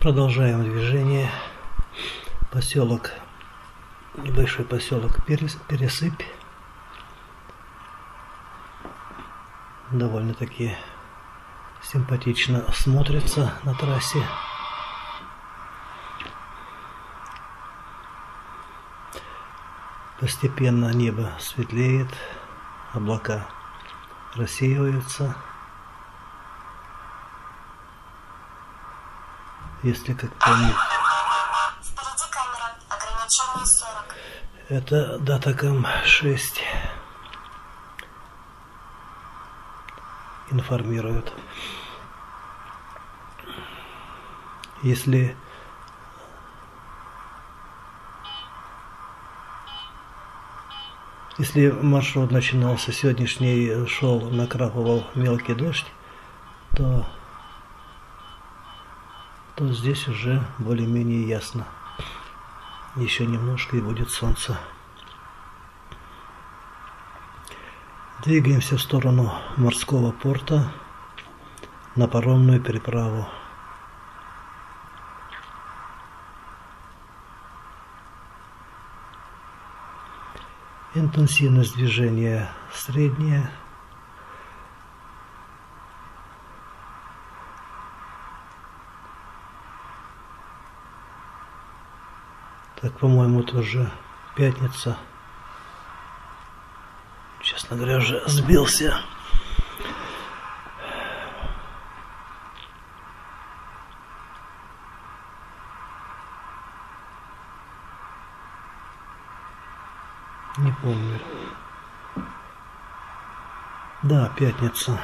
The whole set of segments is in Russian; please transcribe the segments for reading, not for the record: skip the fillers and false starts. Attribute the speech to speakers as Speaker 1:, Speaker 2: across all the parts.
Speaker 1: Продолжаем движение. Поселок, небольшой поселок Пересыпь. Довольно-таки симпатично смотрится на трассе. Постепенно небо светлеет, облака рассеиваются. Если как помнить,
Speaker 2: впереди камера, ограничение 40.
Speaker 1: Это Датакам 6 информирует. Если маршрут начинался сегодняшний, накрапывал мелкий дождь, то здесь уже более-менее ясно. Еще немножко и будет солнце. Двигаемся в сторону морского порта на паромную переправу. Интенсивность движения средняя. Так, по-моему, это уже пятница. Честно говоря, уже сбился. Не помню. Да, пятница.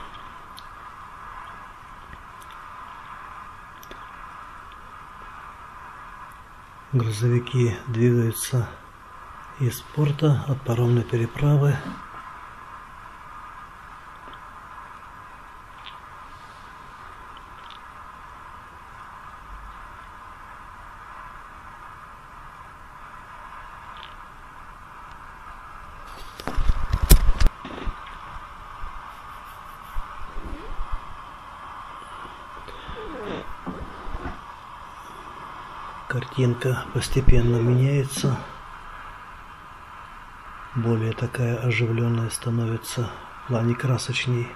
Speaker 1: Грузовики двигаются из порта от паромной переправы. Картинка постепенно меняется, более такая оживленная становится, в плане красочней.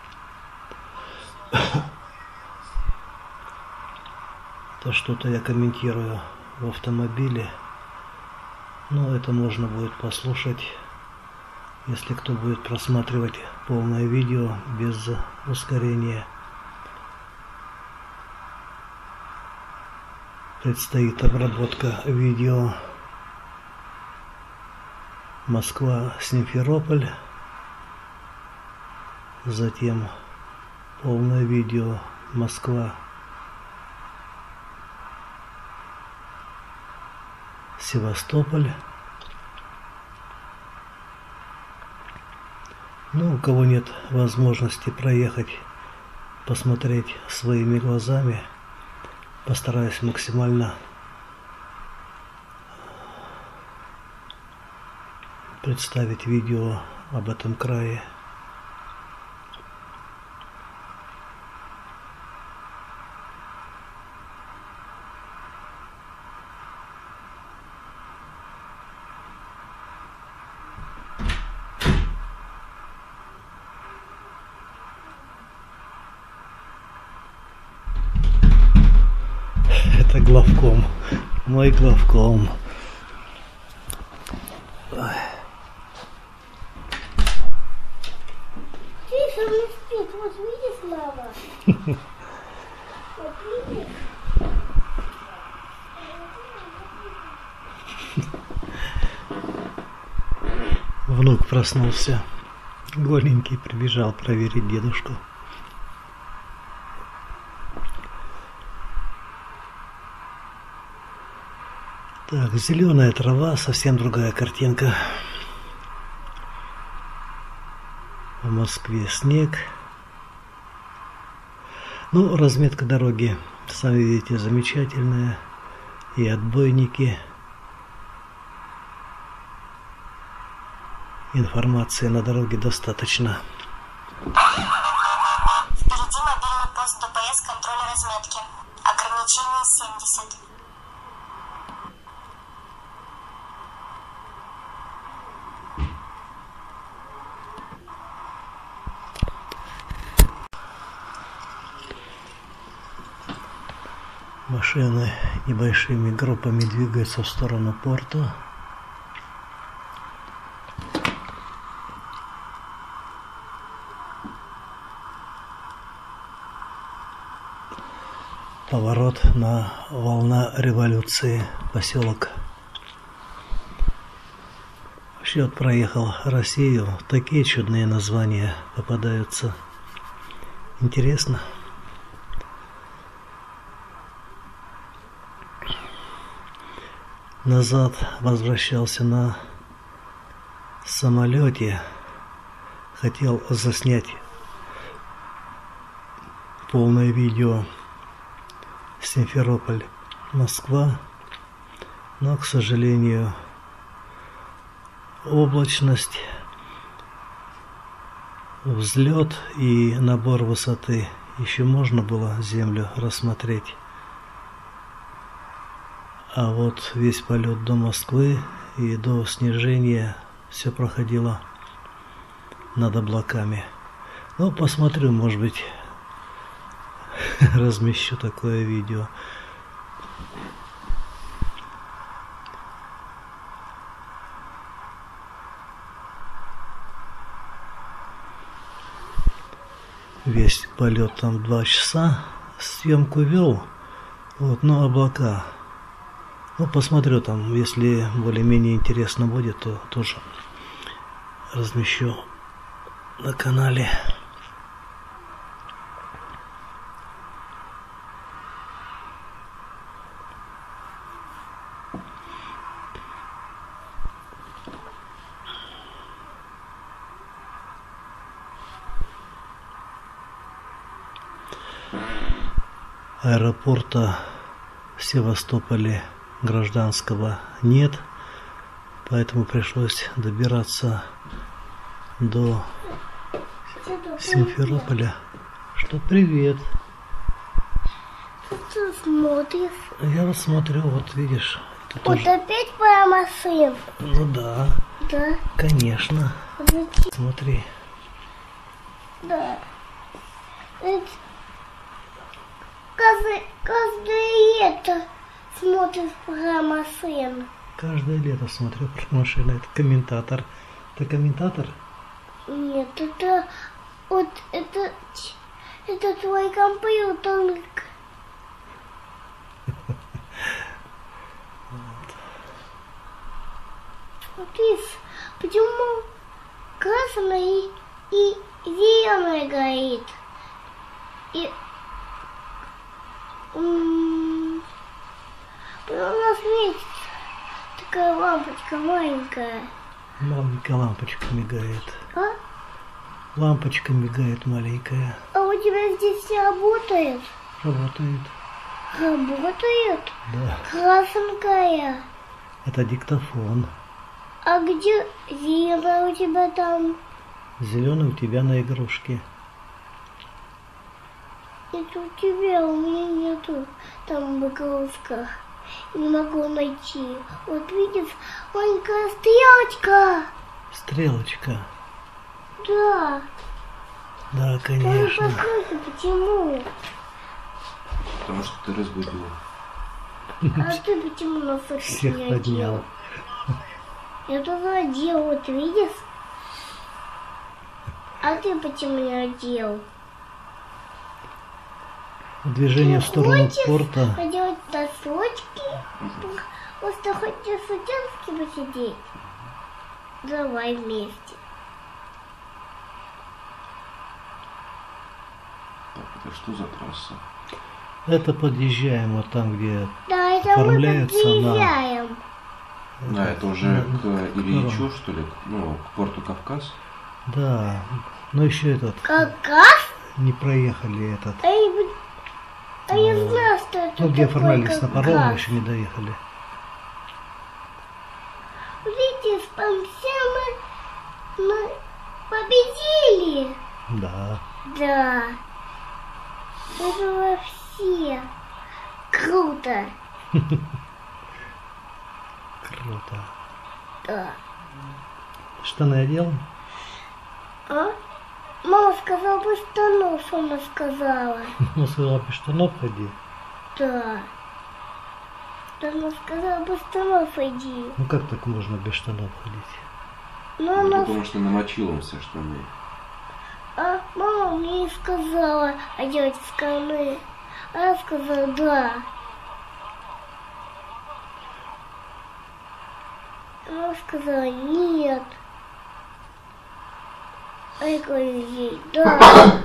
Speaker 1: Это что-то я комментирую в автомобиле, но это можно будет послушать, если кто будет просматривать полное видео без ускорения. Предстоит обработка видео Москва-Симферополь, затем полное видео Москва-Севастополь. Ну, у кого нет возможности проехать, посмотреть своими глазами, постараюсь максимально представить видео об этом крае. Это главком, мой главком.
Speaker 2: Тише, он спит, вот видишь, мама? Вот видишь?
Speaker 1: Внук проснулся, голенький, прибежал проверить дедушку. Так, зеленая трава, совсем другая картинка. В Москве снег. Ну, разметка дороги, сами видите, замечательная. И отбойники. Информации на дороге достаточно.
Speaker 2: Впереди мобильный пост ДПС контроля разметки. ограничение 70.
Speaker 1: Машины небольшими группами двигаются в сторону порта. Поворот на Волна революции, поселок. Вообще вот проехал Россию, такие чудные названия попадаются. Интересно. Назад возвращался на самолете, хотел заснять полное видео Симферополь, Москва, но, к сожалению, облачность, взлет и набор высоты. Еще можно было землю рассмотреть. А вот весь полет до Москвы и до снижения все проходило над облаками. Ну, посмотрю, может быть, размещу такое видео. Весь полет там 2 часа. Съемку вел. Вот, но облака. Ну, посмотрю там, если более-менее интересно будет, то тоже размещу на канале. Аэропорта в Севастополе гражданского нет, поэтому пришлось добираться до Симферополя. Что, привет.
Speaker 2: Ты смотришь?
Speaker 1: Я вот смотрю, вот видишь.
Speaker 2: Вот
Speaker 1: тоже...
Speaker 2: опять про машин.
Speaker 1: Ну да.
Speaker 2: Да.
Speaker 1: Конечно.
Speaker 2: Зачем?
Speaker 1: Смотри.
Speaker 2: Да. Каждое лето смотришь про машин.
Speaker 1: Каждое лето смотрю про машины. Это комментатор. Ты комментатор?
Speaker 2: Нет, это вот это твой компьютер. Смотри, почему красный и зеленый горит? И у нас светится такая лампочка маленькая.
Speaker 1: Маленькая лампочка мигает.
Speaker 2: А?
Speaker 1: Лампочка мигает маленькая.
Speaker 2: А у тебя здесь все работает?
Speaker 1: Работает.
Speaker 2: Работает?
Speaker 1: Да.
Speaker 2: Красненькая.
Speaker 1: Это диктофон.
Speaker 2: А где зеленая у тебя там?
Speaker 1: Зеленый у тебя на игрушке.
Speaker 2: Это у тебя, у меня нету там в игрушках. Не могу найти. Вот видишь, маленькая стрелочка.
Speaker 1: Стрелочка.
Speaker 2: Да.
Speaker 1: Да, конечно.
Speaker 2: Послушай, почему?
Speaker 3: Потому что ты разбудил.
Speaker 2: А ты почему на фото
Speaker 1: Всех
Speaker 2: не
Speaker 1: поднял.
Speaker 2: одел? Я тоже одел, вот видишь? А ты почему не одел?
Speaker 1: Движение в сторону
Speaker 2: хочешь
Speaker 1: порта.
Speaker 2: поделать носочки? Просто хочешь с утенкой посидеть? Давай вместе.
Speaker 3: Так, это что за трасса?
Speaker 1: Это подъезжаем вот там, где
Speaker 2: Да, это мы
Speaker 1: оформляется на...
Speaker 2: подъезжаем.
Speaker 3: А, это уже к Ильичу, что ли? Ну, к порту Кавказ?
Speaker 1: Да, но еще этот...
Speaker 2: Какас?
Speaker 1: Не проехали этот.
Speaker 2: А я знаю, что это
Speaker 1: Ну, где
Speaker 2: такое
Speaker 1: оформлялись на паром,
Speaker 2: какас.
Speaker 1: еще не доехали.
Speaker 2: Видите, все мы победили.
Speaker 1: Да.
Speaker 2: Да. Это вообще. круто.
Speaker 1: Круто.
Speaker 2: Да.
Speaker 1: Штаны одел?
Speaker 2: А? Мама сказала, без штанов, она сказала.
Speaker 1: Ну, сказала, без штанов ходи.
Speaker 2: Да. Она сказала, без штанов иди.
Speaker 1: Ну, как так можно без штанов ходить?
Speaker 2: Но она...
Speaker 3: Потому что намочил он все штаны.
Speaker 2: А мама мне и сказала одевать штаны. А я сказала, да. Она сказала, нет. А я говорю ей, да.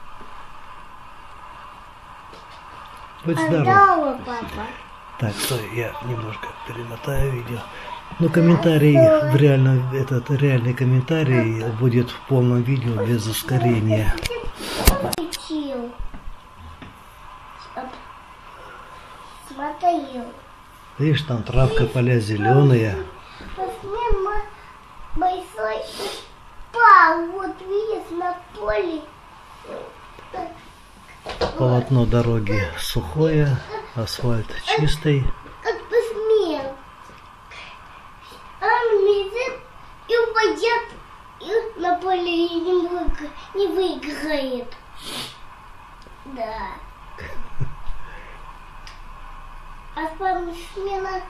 Speaker 1: Будь здоров.
Speaker 2: Отдала, папа.
Speaker 1: Так, стой, я немножко перемотаю видео. Ну, комментарий в реальный комментарий будет в полном видео без ускорения.
Speaker 2: Учил. Смотрел.
Speaker 1: Видишь, там травка, поля зеленые.
Speaker 2: Посмотри, большой пал. Вот видишь, на поле.
Speaker 1: Полотно дороги сухое, асфальт чистый.
Speaker 2: Как посмел. Он лезет и упадет, и на поле и не выиграет. Да. А спортсмена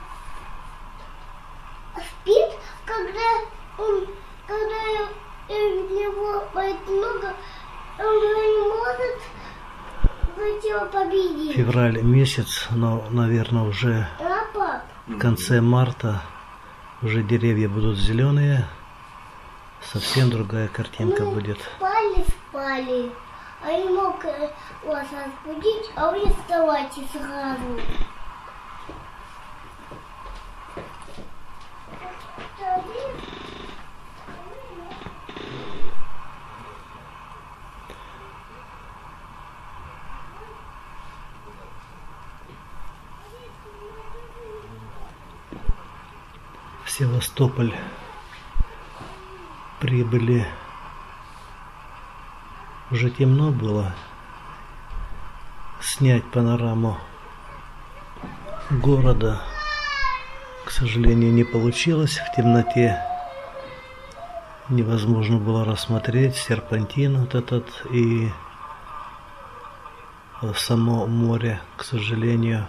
Speaker 2: спит, когда у него болит нога, он не может его победить.
Speaker 1: Февраль месяц, но, наверное, уже
Speaker 2: Да, пап?
Speaker 1: в конце марта уже деревья будут зеленые. Совсем другая картинка будет.
Speaker 2: Спали. А не мог вас разбудить, а вы вставайте сразу.
Speaker 1: В Севастополь прибыли. Уже темно было. Снять панораму города, к сожалению, не получилось. В темноте невозможно было рассмотреть серпантин вот этот и само море, к сожалению.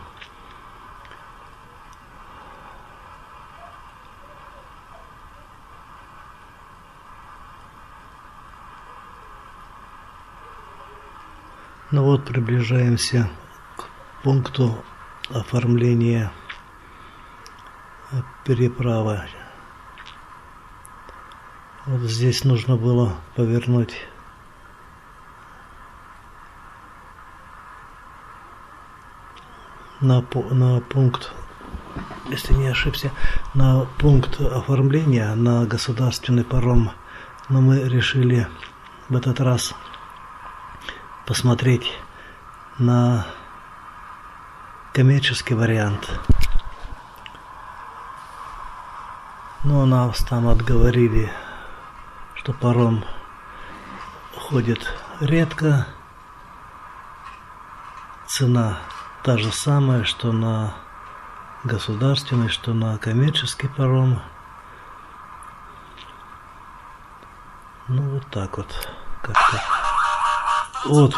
Speaker 1: Ну вот, приближаемся к пункту оформления переправы. Вот здесь нужно было повернуть на пункт, если не ошибся, на пункт оформления на государственный паром. Но мы решили в этот раз посмотреть на коммерческий вариант. Но нас там отговорили, что паром ходит редко. Цена та же самая, что на государственный, что на коммерческий паром. Ну вот так вот как-то. Вот.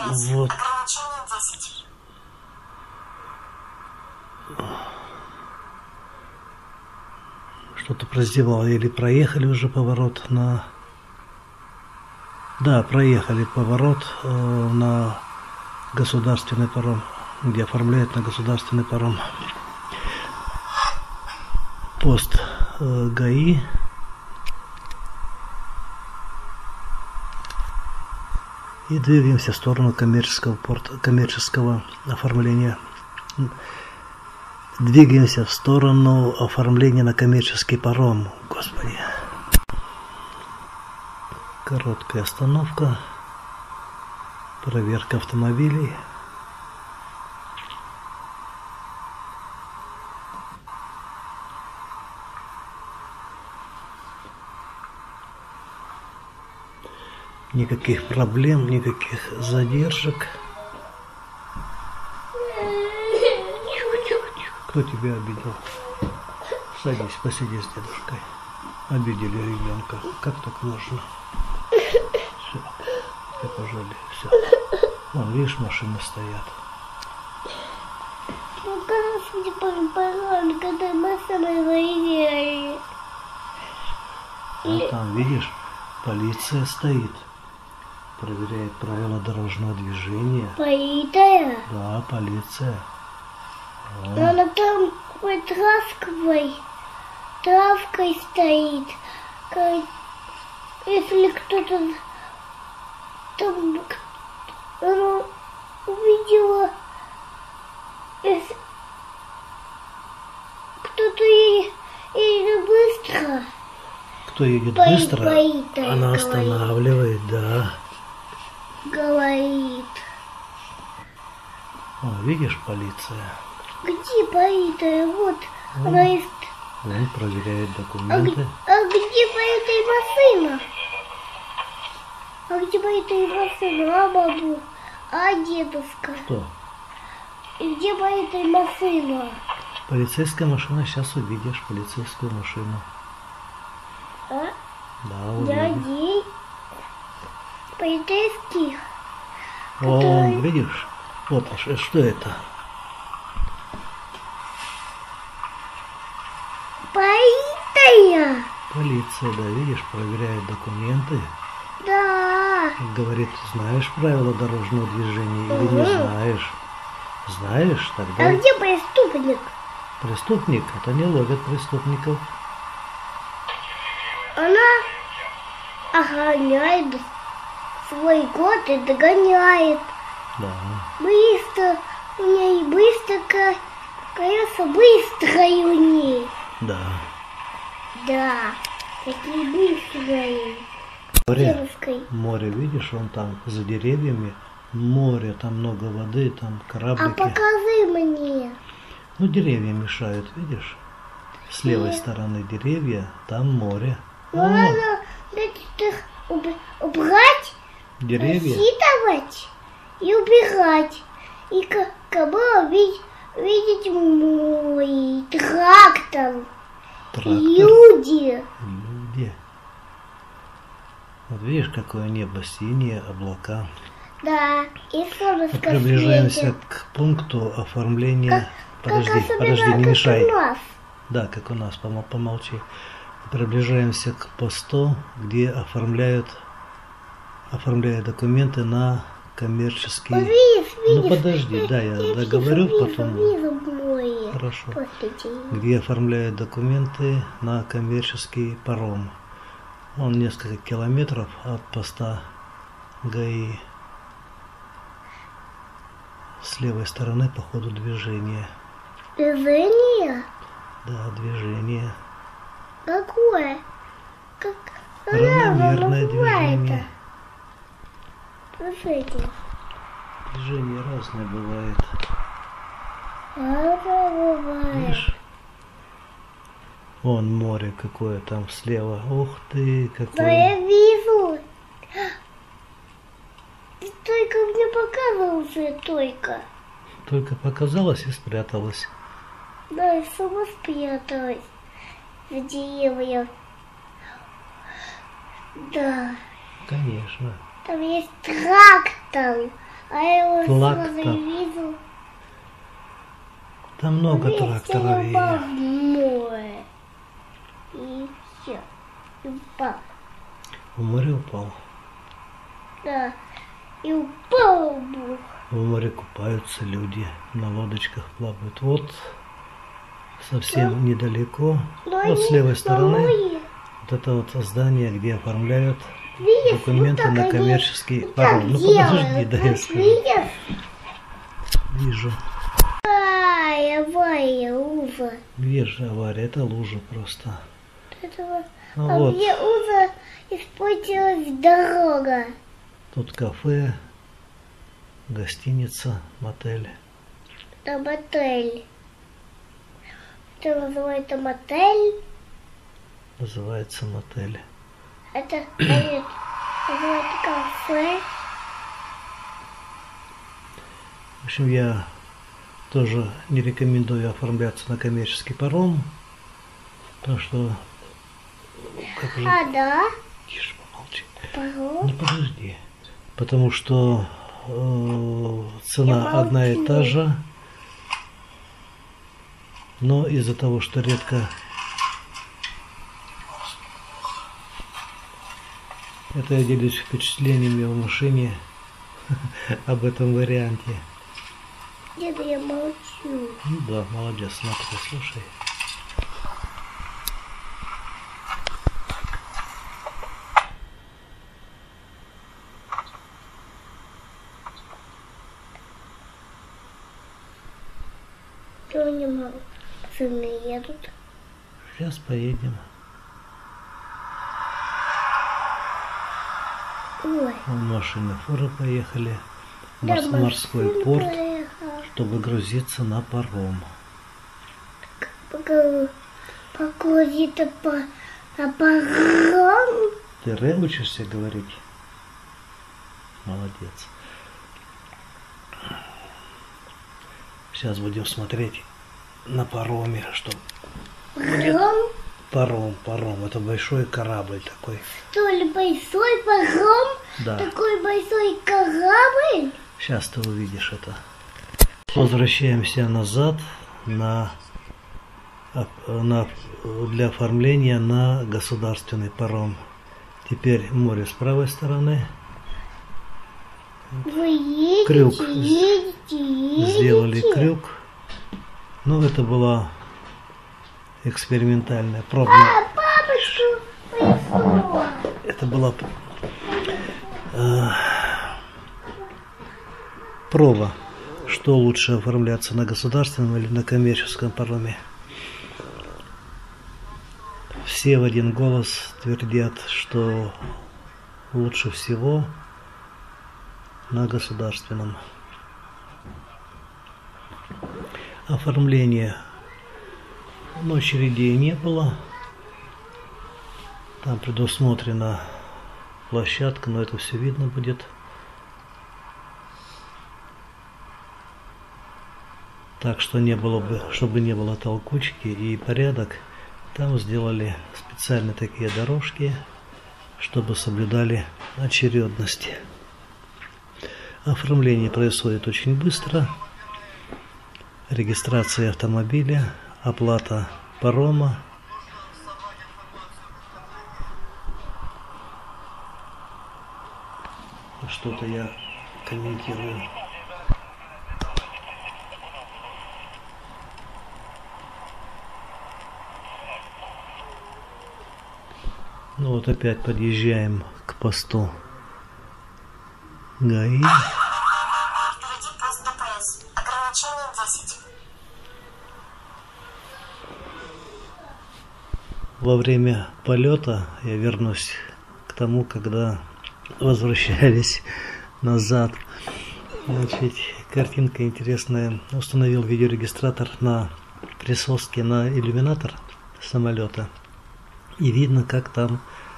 Speaker 1: Что-то прозевал. Или проехали уже поворот на... Да, проехали поворот на государственный паром, где оформляют на государственный паром. Пост ГАИ. И двигаемся в сторону коммерческого оформления. Двигаемся в сторону оформления на коммерческий паром. Господи. Короткая остановка. Проверка автомобилей. Никаких проблем, никаких задержек. Кто тебя обидел? Садись, посиди с дедушкой. Обидели ребенка. Как так можно? Все, я пожалею, все. Вон, видишь, машины стоят.
Speaker 2: Ну, господи, пожалуйста, когда мы с тобой заезжали.
Speaker 1: А там, видишь, полиция стоит. Проверяет правила дорожного движения.
Speaker 2: Полиция?
Speaker 1: Да, полиция.
Speaker 2: Но она там хоть травкой стоит. Если кто-то там увидела, если кто-то едет быстро.
Speaker 1: Кто едет быстро,
Speaker 2: полиция
Speaker 1: она
Speaker 2: говорит.
Speaker 1: останавливает, да.
Speaker 2: Говорит.
Speaker 1: О, видишь, полиция.
Speaker 2: Где полиция? Вот она есть.
Speaker 1: Он проверяет документы.
Speaker 2: А где полиция машина? А где полиция машина? А бабу? А дедушка?
Speaker 1: Что?
Speaker 2: И где полиция машина?
Speaker 1: Полицейская машина, сейчас увидишь полицейскую машину.
Speaker 2: А?
Speaker 1: Да, увидишь.
Speaker 2: Дядей? Полицейских?
Speaker 1: Вон, видишь? Вот, что это?
Speaker 2: Полиция?
Speaker 1: Полиция, да, видишь, проверяет документы.
Speaker 2: Да.
Speaker 1: Говорит, знаешь правила дорожного движения или не знаешь? Знаешь, тогда
Speaker 2: А где преступник?
Speaker 1: преступник, это не ловят преступников.
Speaker 2: Она охраняет свой год и догоняет.
Speaker 1: Да.
Speaker 2: Быстро. У нее и быстро колеса быстрые у ней.
Speaker 1: Да.
Speaker 2: Да. Такие быстрые.
Speaker 1: Море,
Speaker 2: Девушкой.
Speaker 1: море, видишь, вон там за деревьями море, там много воды, там
Speaker 2: А
Speaker 1: кораблики.
Speaker 2: покажи мне.
Speaker 1: Ну, деревья мешают, видишь? С левой
Speaker 2: Нет.
Speaker 1: стороны деревья, там море.
Speaker 2: Но
Speaker 1: О,
Speaker 2: надо их убрать,
Speaker 1: деревья.
Speaker 2: рассчитывать и убирать. И как было видеть мой трактор.
Speaker 1: Трактор.
Speaker 2: Люди.
Speaker 1: Люди. Вот видишь, какое небо синее, облака.
Speaker 2: Да. И солнышко
Speaker 1: Мы приближаемся
Speaker 2: светит.
Speaker 1: к пункту оформления. Подожди,
Speaker 2: особенно,
Speaker 1: подожди, не
Speaker 2: как
Speaker 1: мешай.
Speaker 2: у нас.
Speaker 1: Да, как у нас, помолчи. Приближаемся к посту, где оформляют документы на коммерческие.
Speaker 2: Вот видишь,
Speaker 1: Ну подожди, да, я договорю потом.
Speaker 2: Вижу море.
Speaker 1: Хорошо.
Speaker 2: После тебя.
Speaker 1: Где оформляют документы на коммерческий паром. Он несколько километров от поста ГАИ. С левой стороны по ходу движения.
Speaker 2: Движение?
Speaker 1: Да, движение.
Speaker 2: Какое? Как
Speaker 1: Равномерное
Speaker 2: называется?
Speaker 1: движение.
Speaker 2: Слушайте.
Speaker 1: Движение разное бывает.
Speaker 2: Это бывает.
Speaker 1: Видишь? Вон море какое там слева. Ух ты,
Speaker 2: Да
Speaker 1: какое.
Speaker 2: я вижу. Ты только мне показывался только.
Speaker 1: Только показалось и спряталось.
Speaker 2: Да, и сама спряталась в деревьях. Да.
Speaker 1: Конечно.
Speaker 2: Там есть трактор. А я его сразу
Speaker 1: Трактор.
Speaker 2: не вижу.
Speaker 1: Там много тракторов.
Speaker 2: упал в море. И все. И упал.
Speaker 1: В море упал.
Speaker 2: Да. И упал в море.
Speaker 1: В море купаются люди, на лодочках плавают. Вот совсем недалеко,
Speaker 2: Но
Speaker 1: вот
Speaker 2: они
Speaker 1: с левой стороны,
Speaker 2: море.
Speaker 1: вот это вот здание, где оформляют
Speaker 2: Видишь,
Speaker 1: документы
Speaker 2: вот так
Speaker 1: на
Speaker 2: они
Speaker 1: коммерческий
Speaker 2: вот
Speaker 1: паром.
Speaker 2: так
Speaker 1: Ну
Speaker 2: делают.
Speaker 1: подожди, да я
Speaker 2: Вот
Speaker 1: скажу.
Speaker 2: видишь?
Speaker 1: Вижу.
Speaker 2: Авария, ужас.
Speaker 1: Видишь, авария, это лужа просто.
Speaker 2: Этого...
Speaker 1: Ну
Speaker 2: А
Speaker 1: вот,
Speaker 2: мне ужас испортилась дорога.
Speaker 1: тут кафе, гостиница, мотель.
Speaker 2: Там мотель. Это называется мотель.
Speaker 1: Называется мотель.
Speaker 2: Это нет, называется кафе.
Speaker 1: В общем, я тоже не рекомендую оформляться на коммерческий паром, потому что... Как же...
Speaker 2: Да?
Speaker 1: Тише, помолчи.
Speaker 2: Паром?
Speaker 1: Ну подожди. Потому что цена одна и та же, но из-за того, что редко... Это я делюсь впечатлениями в машине об этом варианте.
Speaker 2: Деда, я молчу.
Speaker 1: Ну да, молодец, смотри, слушай.
Speaker 2: Что не могу? Сыны едут.
Speaker 1: Сейчас поедем.
Speaker 2: Ой.
Speaker 1: Вон машины фуры поехали в
Speaker 2: Да,
Speaker 1: морской
Speaker 2: машина
Speaker 1: порт,
Speaker 2: поехала.
Speaker 1: чтобы грузиться на паром.
Speaker 2: Погрузиться на паром.
Speaker 1: Ты ре учишься говорить? Молодец. Сейчас будем смотреть на пароме, что будет. Паром. Это большой корабль такой.
Speaker 2: Что ли, большой паром?
Speaker 1: Да.
Speaker 2: Такой большой корабль?
Speaker 1: Сейчас ты увидишь это. Возвращаемся назад для оформления на государственный паром. Теперь море с правой стороны.
Speaker 2: Вы едете,
Speaker 1: Крюк.
Speaker 2: едете.
Speaker 1: Сделали крюк. Ну, это была экспериментальная пробная.
Speaker 2: Папочку понесла.
Speaker 1: Это была проба, что лучше оформляться на государственном или на коммерческом пароме. Все в один голос твердят, что лучше всего на государственном. Оформление, но очередей не было. Там предусмотрена площадка, но это все видно будет. Так что не было бы, чтобы не было толкучки и порядок, там сделали специально такие дорожки, чтобы соблюдали очередность. Оформление происходит очень быстро. Регистрация автомобиля, оплата парома. Что-то я комментирую. Ну вот опять подъезжаем к посту ГАИ.
Speaker 4: Впереди пост ДПС. Ограничение 10.
Speaker 1: Во время полета я вернусь к тому, когда возвращались назад. Значит, картинка интересная. Установил видеорегистратор на присоске на иллюминатор самолета. И видно, как там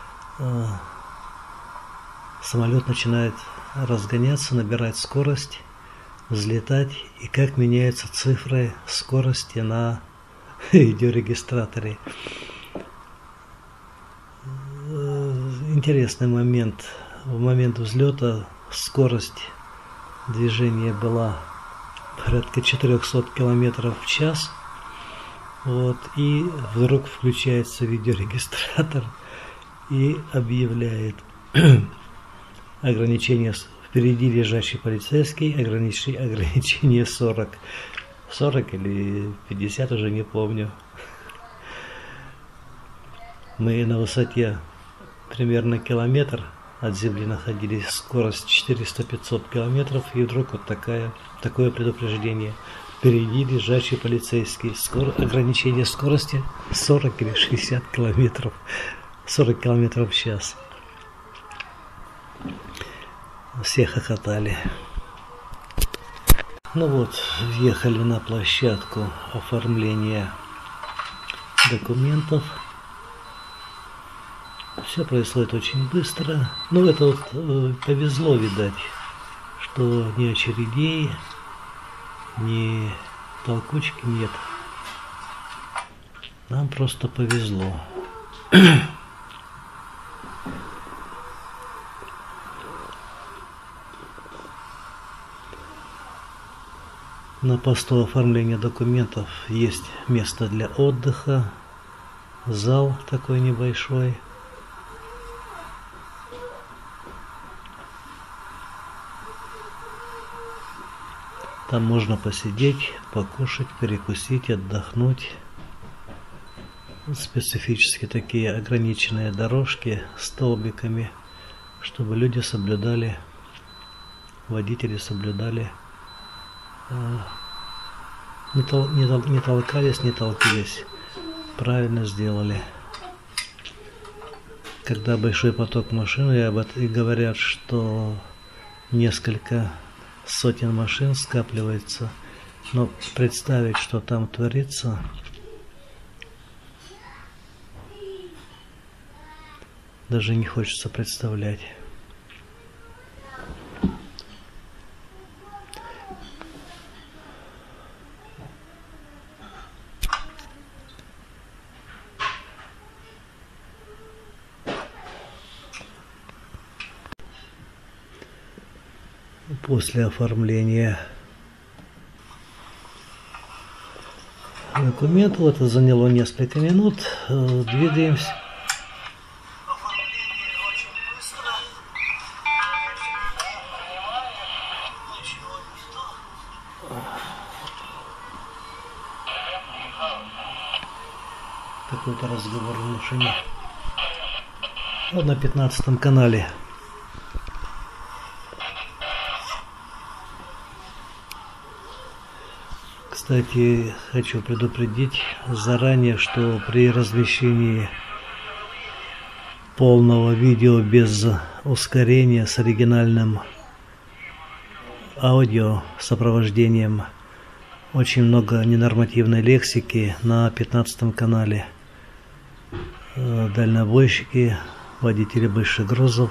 Speaker 1: самолет начинает разгоняться, набирать скорость, взлетать, и как меняются цифры скорости на видеорегистраторе. Интересный момент. В момент взлета скорость движения была порядка 400 км в час. Вот, и вдруг включается видеорегистратор и объявляет ограничение впереди лежащий полицейский, ограничение 40 или 50, уже не помню. Мы на высоте примерно километр от земли находились, скорость 400-500 километров, и вдруг вот такое предупреждение. Впереди лежащий полицейский. Ограничение скорости 40 или 60 километров. 40 километров в час. Все хохотали. Ну вот, въехали на площадку оформления документов. Все происходит очень быстро. Ну, это вот повезло, видать, что ни очередей, ни толкучки нет. Нам просто повезло. На посту оформления документов есть место для отдыха, зал такой небольшой. Там можно посидеть, покушать, перекусить, отдохнуть. Специфически такие ограниченные дорожки с столбиками, чтобы люди соблюдали, водители соблюдали, не толкались, не толкались. Правильно сделали. Когда большой поток машин, и говорят, что несколько сотен машин скапливается, но представить, что там творится, даже не хочется представлять. После оформления документов, это заняло несколько минут, двигаемся. Какой-то разговор в машине. Вот на 15-м канале. Кстати, хочу предупредить заранее, что при размещении полного видео без ускорения с оригинальным аудио сопровождением очень много ненормативной лексики на 15-м канале. Дальнобойщики, водители больших грузов.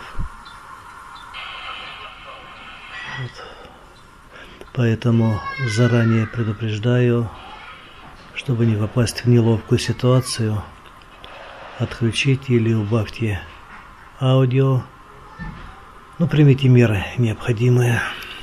Speaker 1: Вот. Поэтому заранее предупреждаю, чтобы не попасть в неловкую ситуацию, отключите или убавьте аудио, но примите меры необходимые.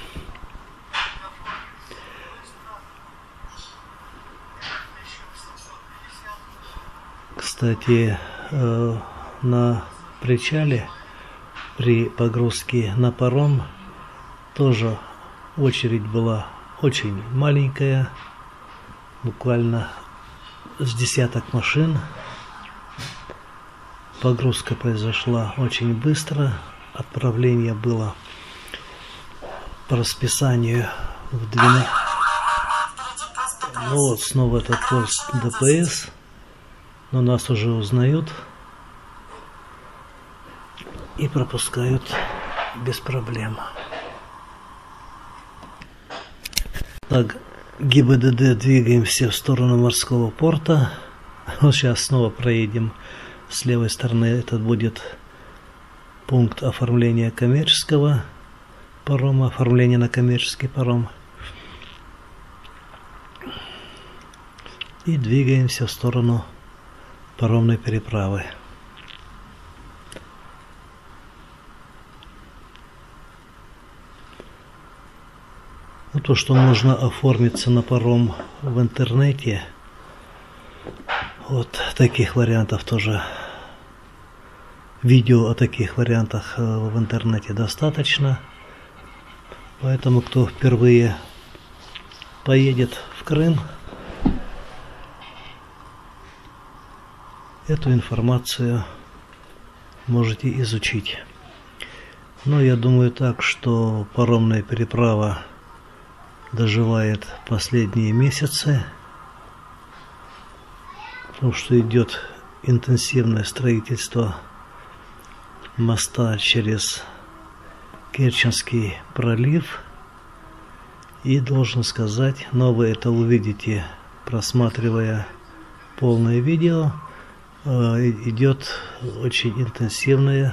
Speaker 1: Кстати, на причале при погрузке на паром тоже очередь была очень маленькая, буквально с десяток машин. Погрузка произошла очень быстро, отправление было по расписанию в 12. Ну вот снова этот пост ДПС, но нас уже узнают и пропускают без проблем. Так, ГИБДД, двигаемся в сторону морского порта. Вот сейчас снова проедем с левой стороны. Этот будет пункт оформления коммерческого парома, оформление на коммерческий паром. И двигаемся в сторону паромной переправы. Ну, то, что можно оформиться на паром в интернете, вот таких вариантов тоже, видео о таких вариантах в интернете достаточно. Поэтому, кто впервые поедет в Крым, эту информацию можете изучить. Но я думаю так, что паромная переправа доживает последние месяцы, потому что идет интенсивное строительство моста через Керченский пролив. И должен сказать, но вы это увидите, просматривая полное видео, идет очень интенсивное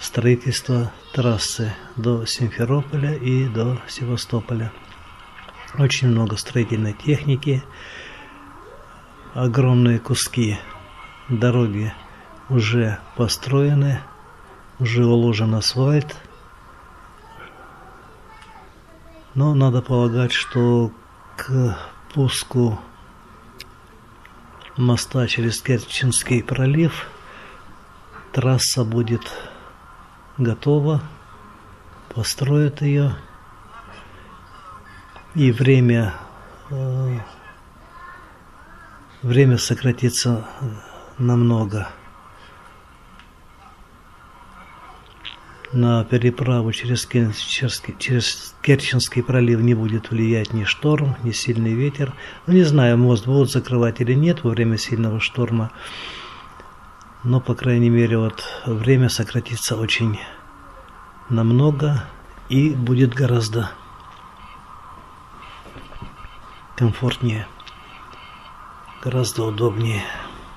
Speaker 1: строительство трассы до Симферополя и до Севастополя. Очень много строительной техники, огромные куски дороги уже построены, уже уложен асфальт. Но надо полагать, что к пуску моста через Керченский пролив трасса будет готова, построят ее, и время сократится намного. На переправу через Керченский пролив не будет влиять ни шторм, ни сильный ветер. Ну, не знаю, мост будут закрывать или нет во время сильного шторма. Но, по крайней мере, вот время сократится очень намного и будет гораздо комфортнее, гораздо удобнее.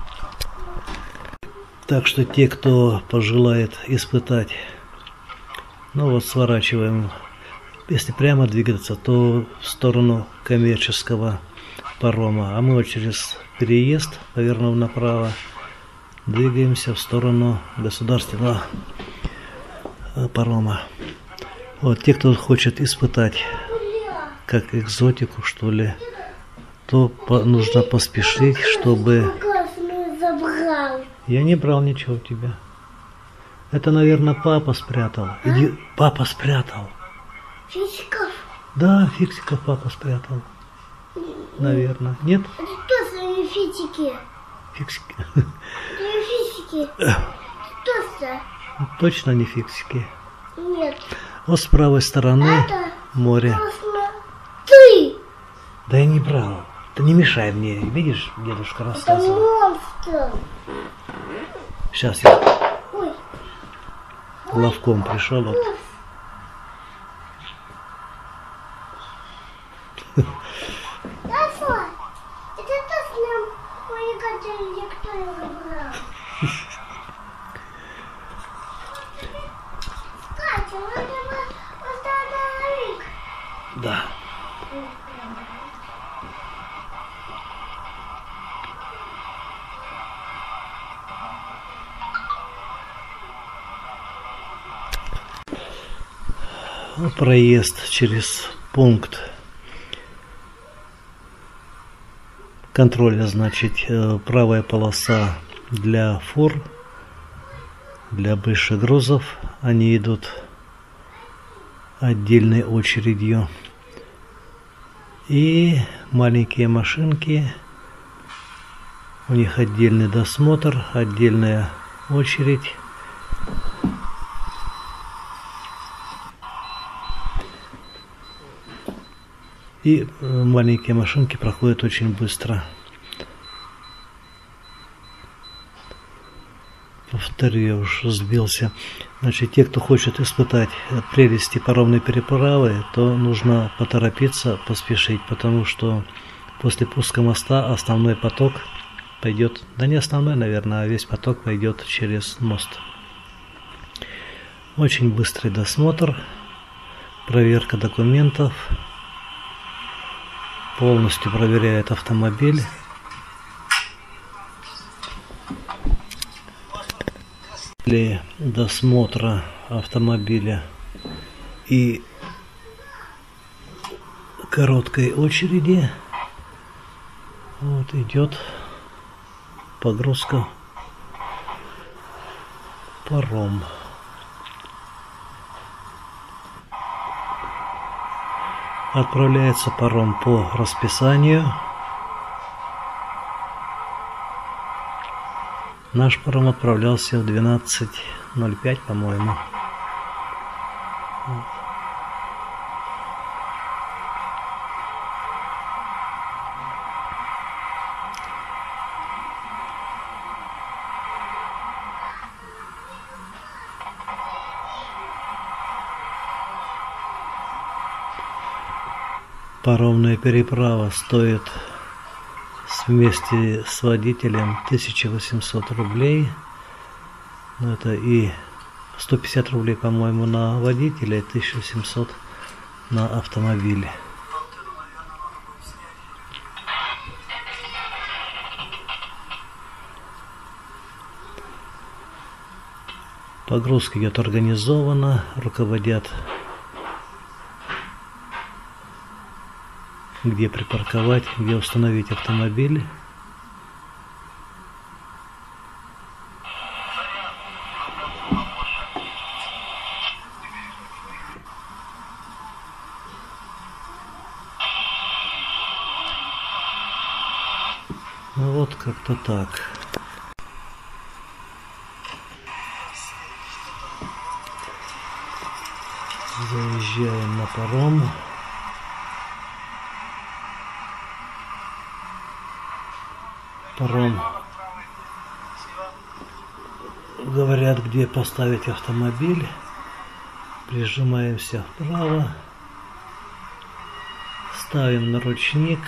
Speaker 1: Так что те, кто пожелает испытать, ну вот сворачиваем, если прямо двигаться, то в сторону коммерческого парома, а мы вот через переезд, повернув направо, двигаемся в сторону государственного парома. Вот те, кто хочет испытать как экзотику, что ли, то нужно поспешить, чтобы... Я не брал ничего у тебя. Это, наверное, папа спрятал. Иди, папа спрятал.
Speaker 2: Фиксиков?
Speaker 1: Да, фиксиков папа спрятал. Наверное. Нет?
Speaker 2: Это точно не фиксики.
Speaker 1: Фиксики.
Speaker 2: Это не фиксики. Точно.
Speaker 1: Точно не фиксики.
Speaker 2: Нет.
Speaker 1: Вот с правой стороны
Speaker 2: Это
Speaker 1: море.
Speaker 2: точно ты.
Speaker 1: Да я не брал. Ты не мешай мне. Видишь, дедушка
Speaker 2: Это
Speaker 1: рассказывал.
Speaker 2: монстр.
Speaker 1: Сейчас я
Speaker 2: Ой.
Speaker 1: ловком пришел. Вот.
Speaker 2: Хорошо. Это точно мои котели, кто его брал. Катя, вот это остановик.
Speaker 1: Да. Проезд через пункт контроля, значит, правая полоса для фур, для больших грузов, они идут отдельной очередью, и маленькие машинки, у них отдельный досмотр, отдельная очередь. И маленькие машинки проходят очень быстро. Повторю, я уже сбился. Значит, те, кто хочет испытать прелести паромной переправы, то нужно поторопиться, поспешить, потому что после пуска моста основной поток пойдет, да не основной, наверное, а весь поток пойдет через мост. Очень быстрый досмотр, проверка документов. Полностью проверяет автомобиль. Для досмотра автомобиля и короткой очереди вот идет погрузка паром. Отправляется паром по расписанию. Наш паром отправлялся в 12:05, по-моему. Вот. Паромная переправа стоит вместе с водителем 1800 рублей. Это и 150 рублей, по-моему, на водителя, и 1700 на автомобиле. Погрузка идет организованно, руководят, где припарковать, где установить автомобиль. Ну вот как-то так. Заезжаем на паром. Паром, говорят, где поставить автомобиль. Прижимаемся вправо. Ставим на ручник.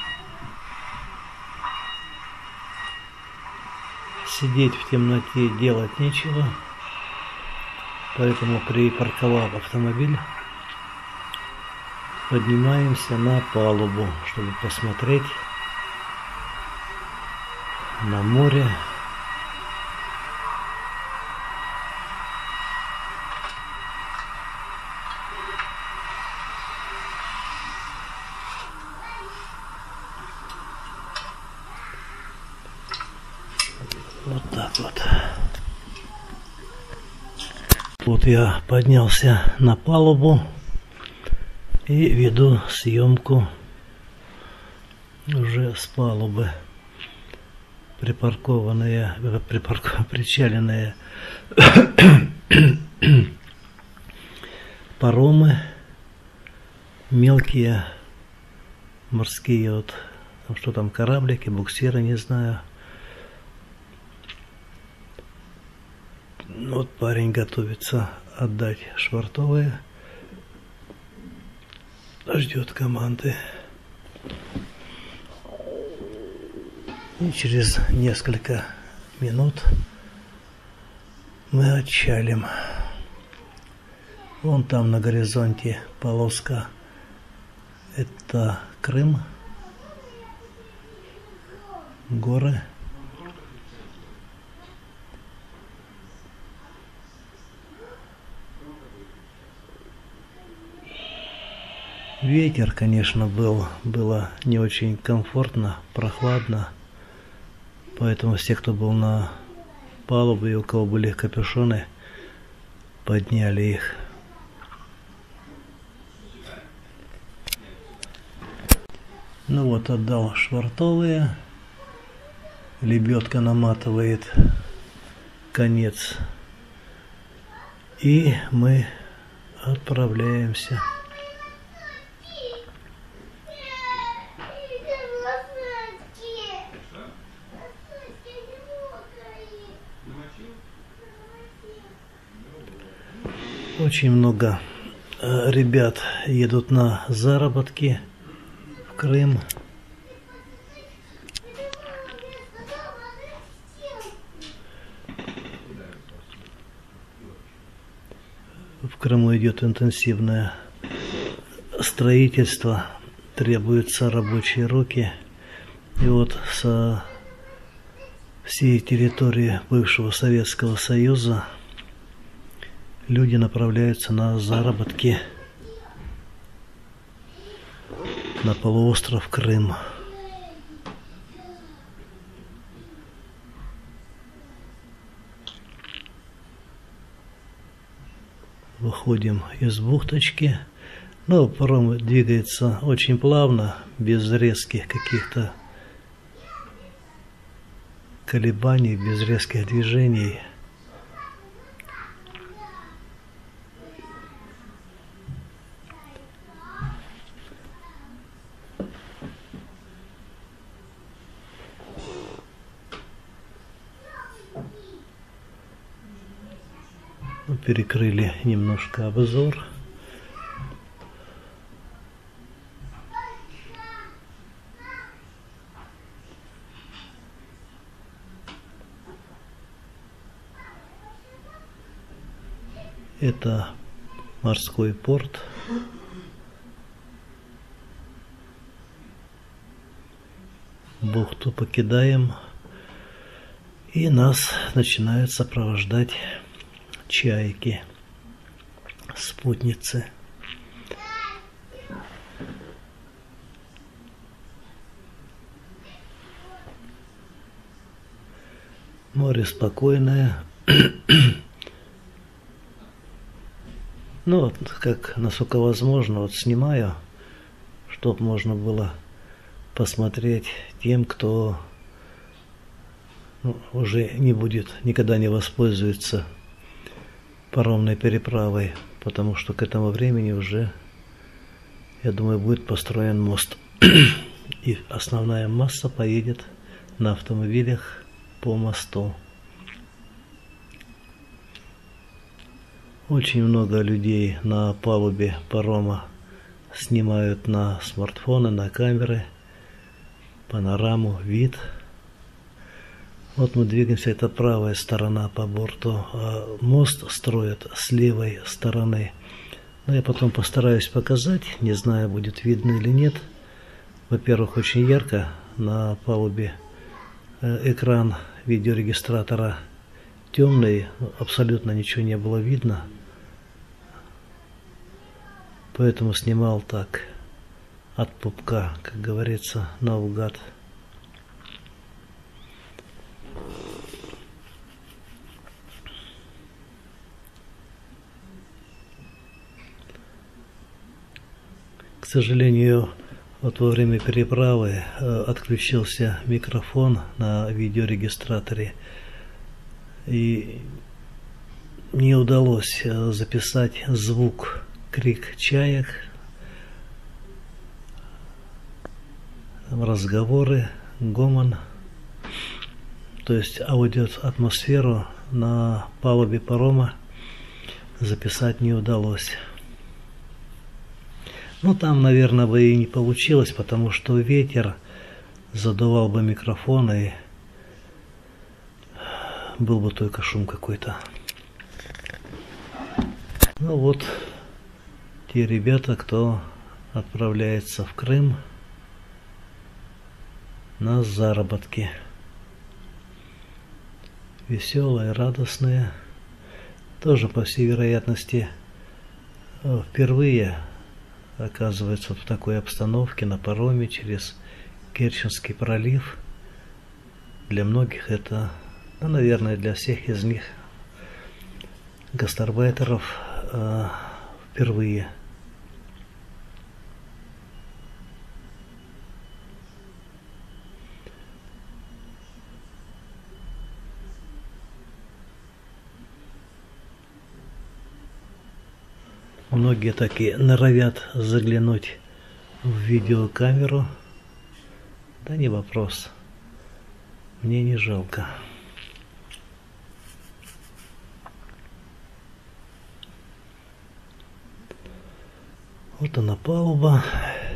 Speaker 1: Сидеть в темноте делать нечего. Поэтому, припарковав автомобиль, поднимаемся на палубу, чтобы посмотреть на море. Вот так вот. Тут я поднялся на палубу и веду съемку уже с палубы. Причаленные паромы, мелкие морские, вот, что там, кораблики, буксиры, не знаю. Вот парень готовится отдать швартовые, ждет команды. И через несколько минут мы отчалим. Вон там на горизонте полоска. Это Крым. Горы. Ветер, конечно, было не очень комфортно, прохладно. Поэтому все, кто был на палубе и у кого были капюшоны, подняли их. Ну вот, отдал швартовые. Лебедка наматывает конец. И мы отправляемся. Очень много ребят едут на заработки в Крым. В Крыму идет интенсивное строительство, требуются рабочие руки. И вот со всей территории бывшего Советского Союза люди направляются на заработки на полуостров Крым. Выходим из бухточки. Но паром двигается очень плавно, без резких каких-то колебаний, без резких движений. Перекрыли немножко обзор. Это морской порт. Бухту покидаем, и нас начинают сопровождать чайки, спутницы. Море спокойное. Ну, вот, как насколько возможно, вот снимаю, чтобы можно было посмотреть тем, кто уже не будет, никогда не воспользуется паромной переправой, потому что к этому времени уже, я думаю, будет построен мост. И основная масса поедет на автомобилях по мосту. Очень много людей на палубе парома снимают на смартфоны, на камеры, панораму, вид. Вот мы двигаемся, это правая сторона по борту, а мост строят с левой стороны. Но я потом постараюсь показать, не знаю, будет видно или нет. Во-первых, очень ярко на палубе, экран видеорегистратора темный, абсолютно ничего не было видно. Поэтому снимал так, от пупка, как говорится, наугад. К сожалению, вот во время переправы отключился микрофон на видеорегистраторе, и не удалось записать звук, крик чаек, разговоры, гомон. То есть аудиоатмосферу на палубе парома записать не удалось. Ну, там, наверное, бы и не получилось, потому что ветер задувал бы микрофон, и был бы только шум какой-то. Ну вот, те ребята, кто отправляется в Крым на заработки. Веселые, радостные. Тоже, по всей вероятности, впервые оказывается в такой обстановке на пароме через Керченский пролив. Для многих это, ну, наверное, для всех из них, гастарбайтеров, впервые. Многие так и норовят заглянуть в видеокамеру. Да не вопрос. Мне не жалко. Вот она палуба.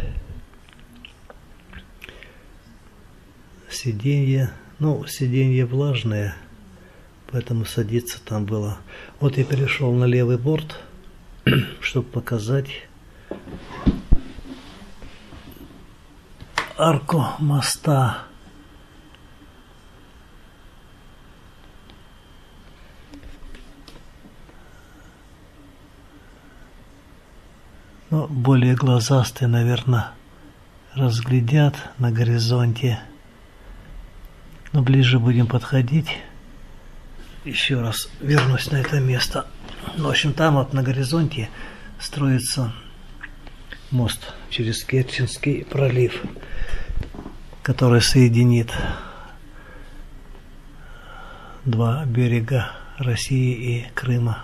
Speaker 1: Сиденье. Ну, сиденье влажное, поэтому садиться там было. Вот я перешел на левый борт, чтобы показать арку моста. Но более глазастые, наверное, разглядят на горизонте. Но ближе будем подходить. Еще раз вернусь на это место. В общем, там вот на горизонте строится мост через Керченский пролив, который соединит два берега России и Крыма.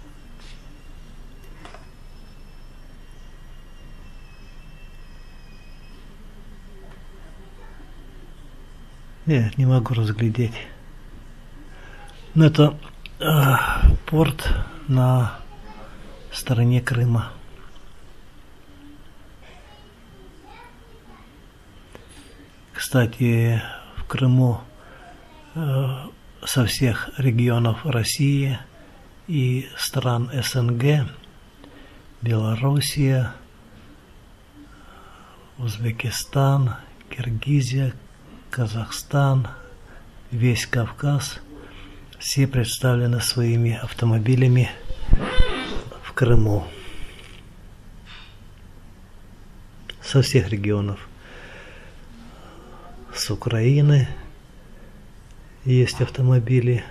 Speaker 1: Нет, не могу разглядеть. Но это порт на стороне Крыма. Кстати, в Крыму со всех регионов России и стран СНГ, Белоруссия, Узбекистан, Киргизия, Казахстан, весь Кавказ, все представлены своими автомобилями в Крыму. Со всех регионов. С Украины есть автомобили,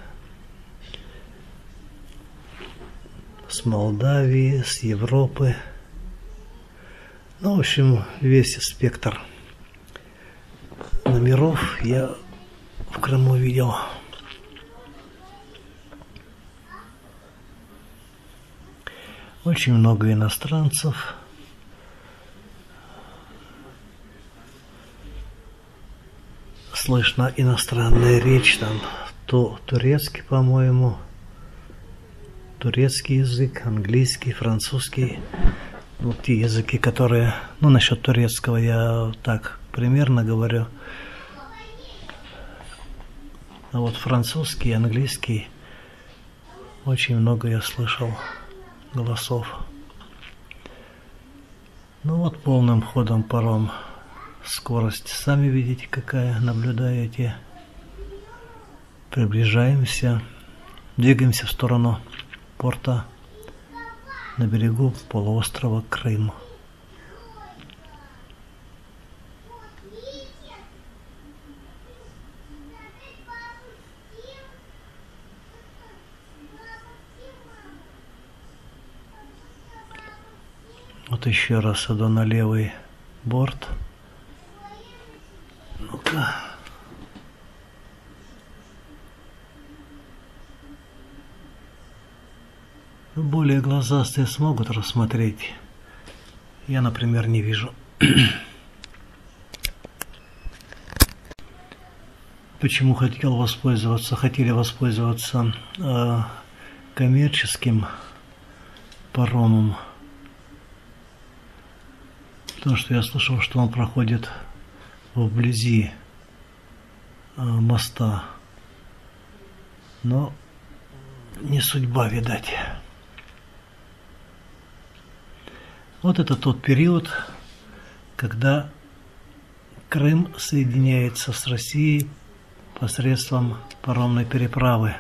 Speaker 1: с Молдавии, с Европы. Ну, в общем, весь спектр номеров я в Крыму видел. Очень много иностранцев. Слышно иностранная речь, там то турецкий, по-моему, турецкий язык, английский, французский. Вот те языки, которые, ну, насчет турецкого я так примерно говорю. А вот французский, английский, очень много я слышал голосов. Ну вот полным ходом паром. Скорость, сами видите, какая, наблюдаете. Приближаемся, двигаемся в сторону порта на берегу полуострова Крым. Вот еще раз иду на левый борт. Ну-ка. Более глазастые смогут рассмотреть. Я, например, не вижу. Почему хотели воспользоваться коммерческим паромом? Потому что я слышал, что он проходит вблизи моста. Но не судьба, видать. Вот это тот период, когда Крым соединяется с Россией посредством паромной переправы.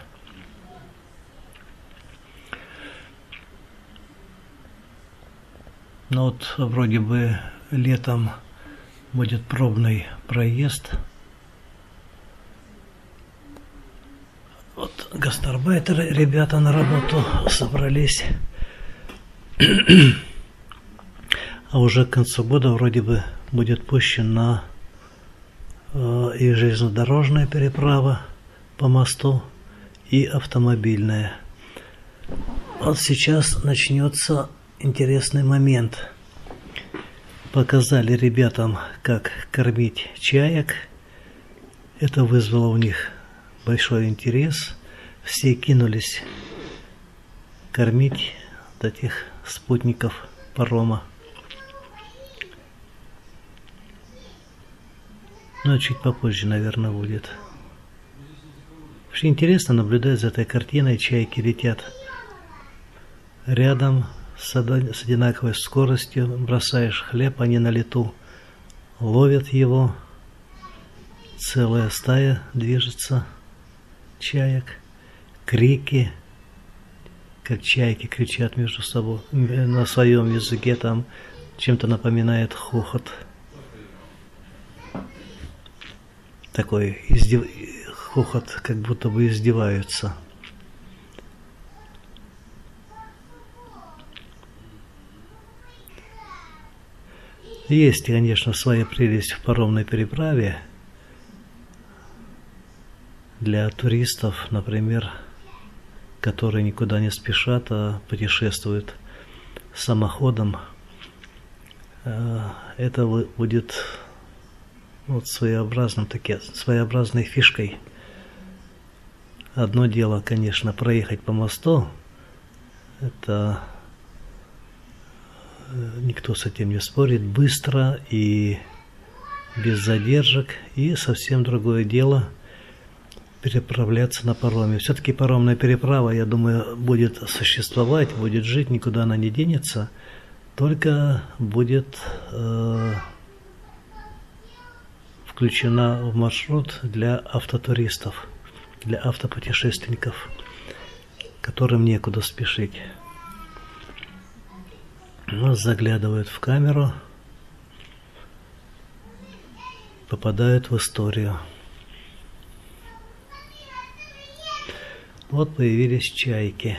Speaker 1: Но вот вроде бы летом будет пробный проезд. Вот гастарбайтеры, ребята на работу собрались. А уже к концу года вроде бы будет пущена и железнодорожная переправа по мосту, и автомобильная. Вот сейчас начнется интересный момент. Показали ребятам, как кормить чаек. Это вызвало у них большой интерес. Все кинулись кормить этих спутников парома. Но чуть попозже, наверное, будет. Вообще интересно наблюдать за этой картиной. Чайки летят рядом с одинаковой скоростью. Бросаешь хлеб, они на лету ловят его. Целая стая движется чаек. Крики, как чайки кричат между собой на своем языке, там чем-то напоминает хохот. Такой хохот, как будто бы издеваются. Есть, конечно, своя прелесть в паромной переправе. Для туристов, например, которые никуда не спешат, а путешествуют самоходом, это будет вот своеобразной фишкой. Одно дело, конечно, проехать по мосту, это никто с этим не спорит, быстро и без задержек, и совсем другое дело переправляться на пароме. Все-таки паромная переправа, я думаю, будет существовать, будет жить, никуда она не денется, только будет включена в маршрут для автотуристов. для автопутешественников, которым некуда спешить. Вот заглядывают в камеру, попадают в историю. Вот появились чайки.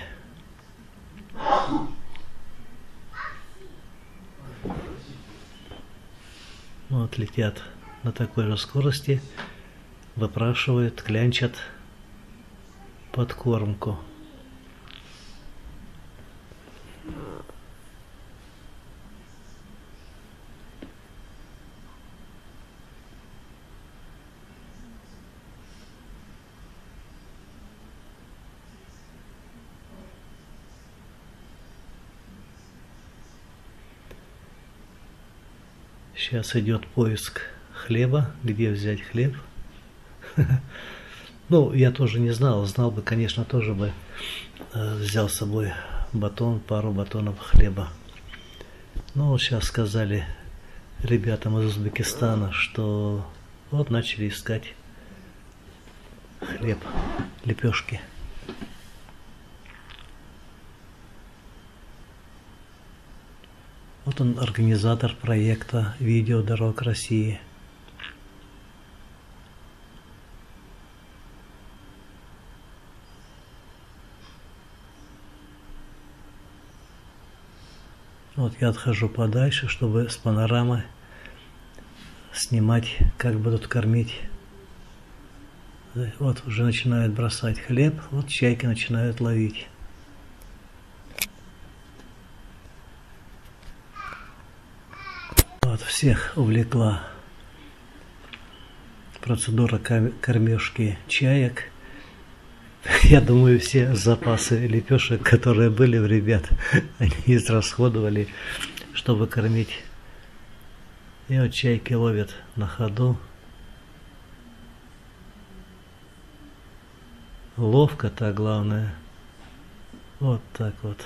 Speaker 1: Вот летят на такой же скорости, выпрашивают, клянчат подкормку. Сейчас идет поиск хлеба, где взять хлеб. Ну, я тоже не знал, знал бы, конечно, тоже бы взял с собой батон, пару батонов хлеба. Но вот сейчас сказали ребятам из Узбекистана, что вот начали искать хлеб, лепешки. Вот он, организатор проекта «Видео дорог России». Вот я отхожу подальше, чтобы с панорамы снимать, как будут кормить. Вот уже начинают бросать хлеб, вот чайки начинают ловить. Вот всех увлекла процедура кормежки чаек. Я думаю, все запасы лепешек, которые были у ребят, они израсходовали, чтобы кормить. И вот чайки ловят на ходу. Ловко-то главное. Вот так вот.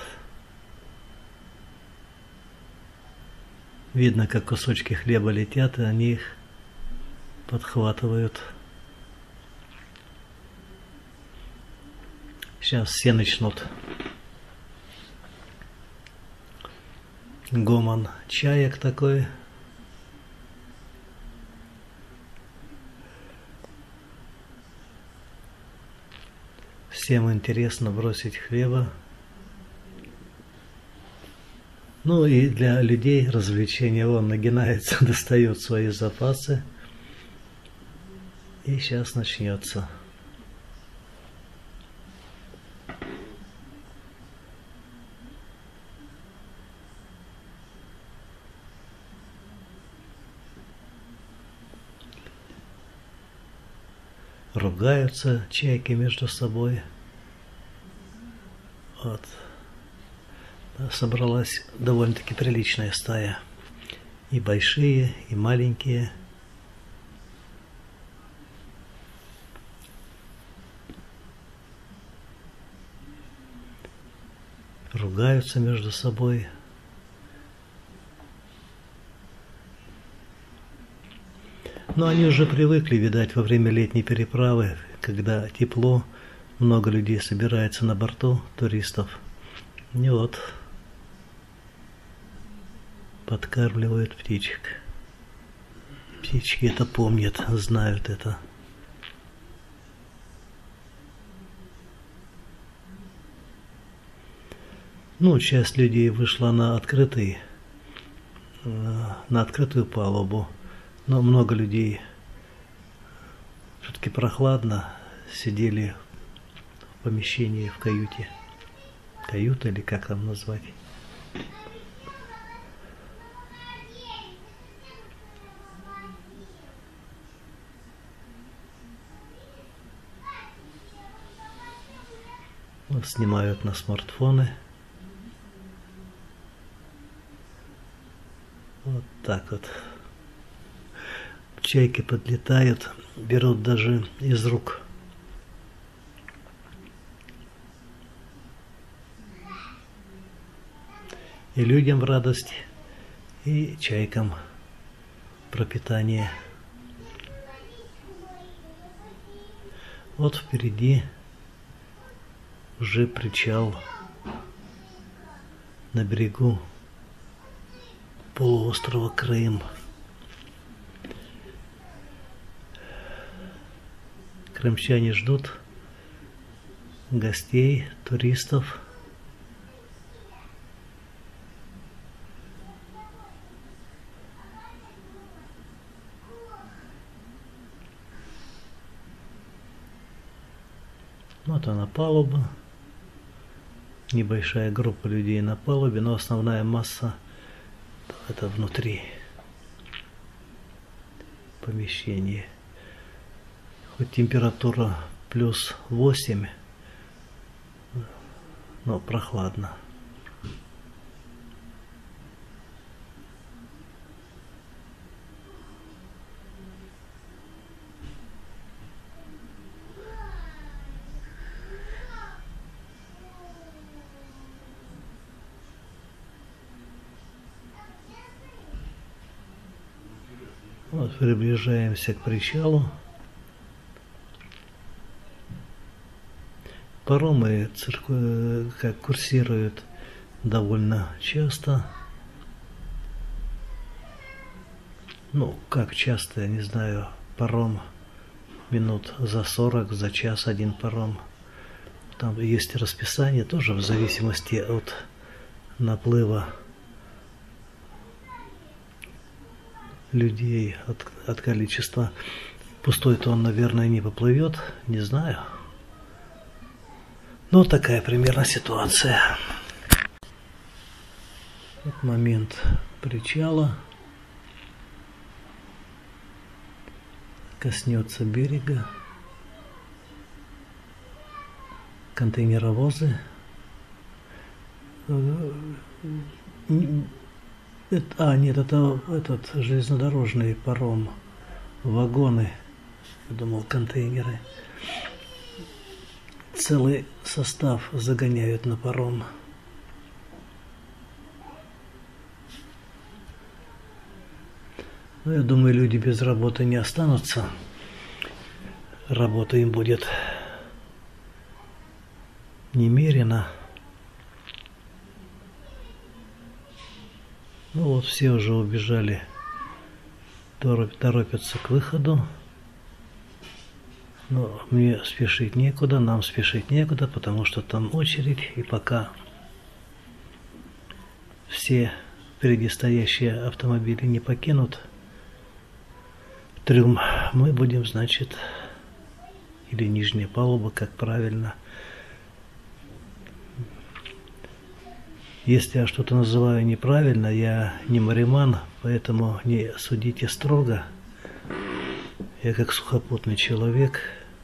Speaker 1: Видно, как кусочки хлеба летят, и они их подхватывают. Сейчас все начнут. Гомон чаек такой. Всем интересно бросить хлеба. Ну и для людей развлечения, он нагинается, достает свои запасы. И сейчас начнется. Ругаются чайки между собой. Вот. Собралась довольно-таки приличная стая. И большие, и маленькие. Ругаются между собой. Но они уже привыкли, видать, во время летней переправы, когда тепло, много людей собирается на борту, туристов. И вот подкармливают птичек. Птички это помнят, знают это. Ну, часть людей вышла на открытую палубу. Но много людей, все-таки прохладно, сидели в помещении, в каюте. Каюта или как там назвать? Вот снимают на смартфоны. Вот так вот. Чайки подлетают, берут даже из рук. И людям в радость, и чайкам пропитание. Вот впереди уже причал на берегу полуострова Крым. Крымчане ждут гостей, туристов. Вот она палуба. Небольшая группа людей на палубе, но основная масса это внутри помещения. Хоть температура плюс 8, но прохладно. Вот приближаемся к причалу. Паромы как курсируют довольно часто. Ну, как часто, я не знаю, паром минут за 40, за час один паром. Там есть расписание тоже в зависимости от наплыва людей, от количества. Пустой-то он, наверное, не поплывет, не знаю. Ну, такая примерно ситуация. Вот момент причала. Коснется берега. Контейнеровозы. Нет, это этот железнодорожный паром. Вагоны. Я думал, контейнеры. Целый состав загоняют на паром. Ну, я думаю, люди без работы не останутся. Работа им будет немерено. Ну вот, все уже убежали, торопятся к выходу. Но мне спешить некуда, нам спешить некуда, потому что там очередь, и пока все впереди стоящие автомобили не покинут трюм, мы будем, значит, или нижняя палуба, как правильно. Если я что-то называю неправильно, я не мариман, поэтому не судите строго. Я как сухопутный человек.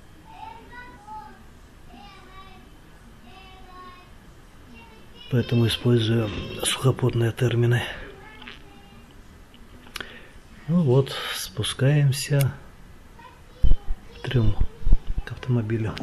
Speaker 1: Поэтому использую сухопутные термины. Ну вот, спускаемся в трюм к автомобилю.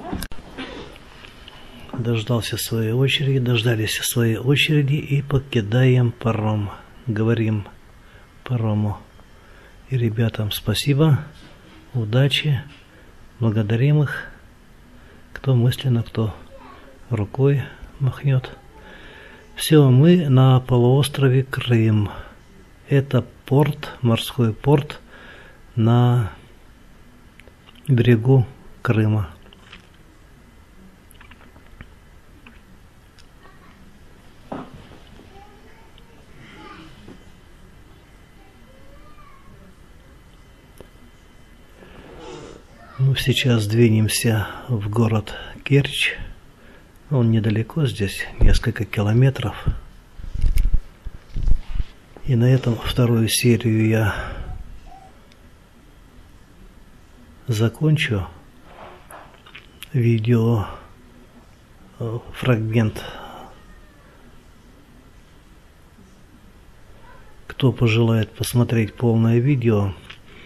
Speaker 1: Дождались своей очереди и покидаем паром. Говорим парому и ребятам спасибо, удачи, благодарим их, кто мысленно, кто рукой махнет. Все, мы на полуострове Крым. Это порт, морской порт на берегу Крыма. Мы сейчас двинемся в город Керчь. Он недалеко, здесь несколько километров. И на этом вторую серию я закончу. Видео фрагмент. Кто пожелает посмотреть полное видео,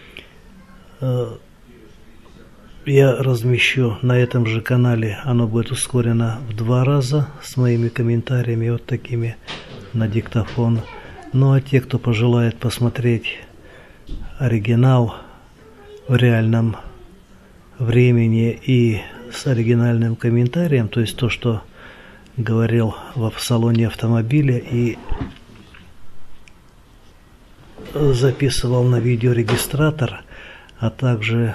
Speaker 1: я размещу на этом же канале. Оно будет ускорено в 2 раза с моими комментариями вот такими на диктофон. Ну а те, кто пожелает посмотреть оригинал в реальном времени и с оригинальным комментарием, то есть то, что говорил в салоне автомобиля и записывал на видеорегистратор, а также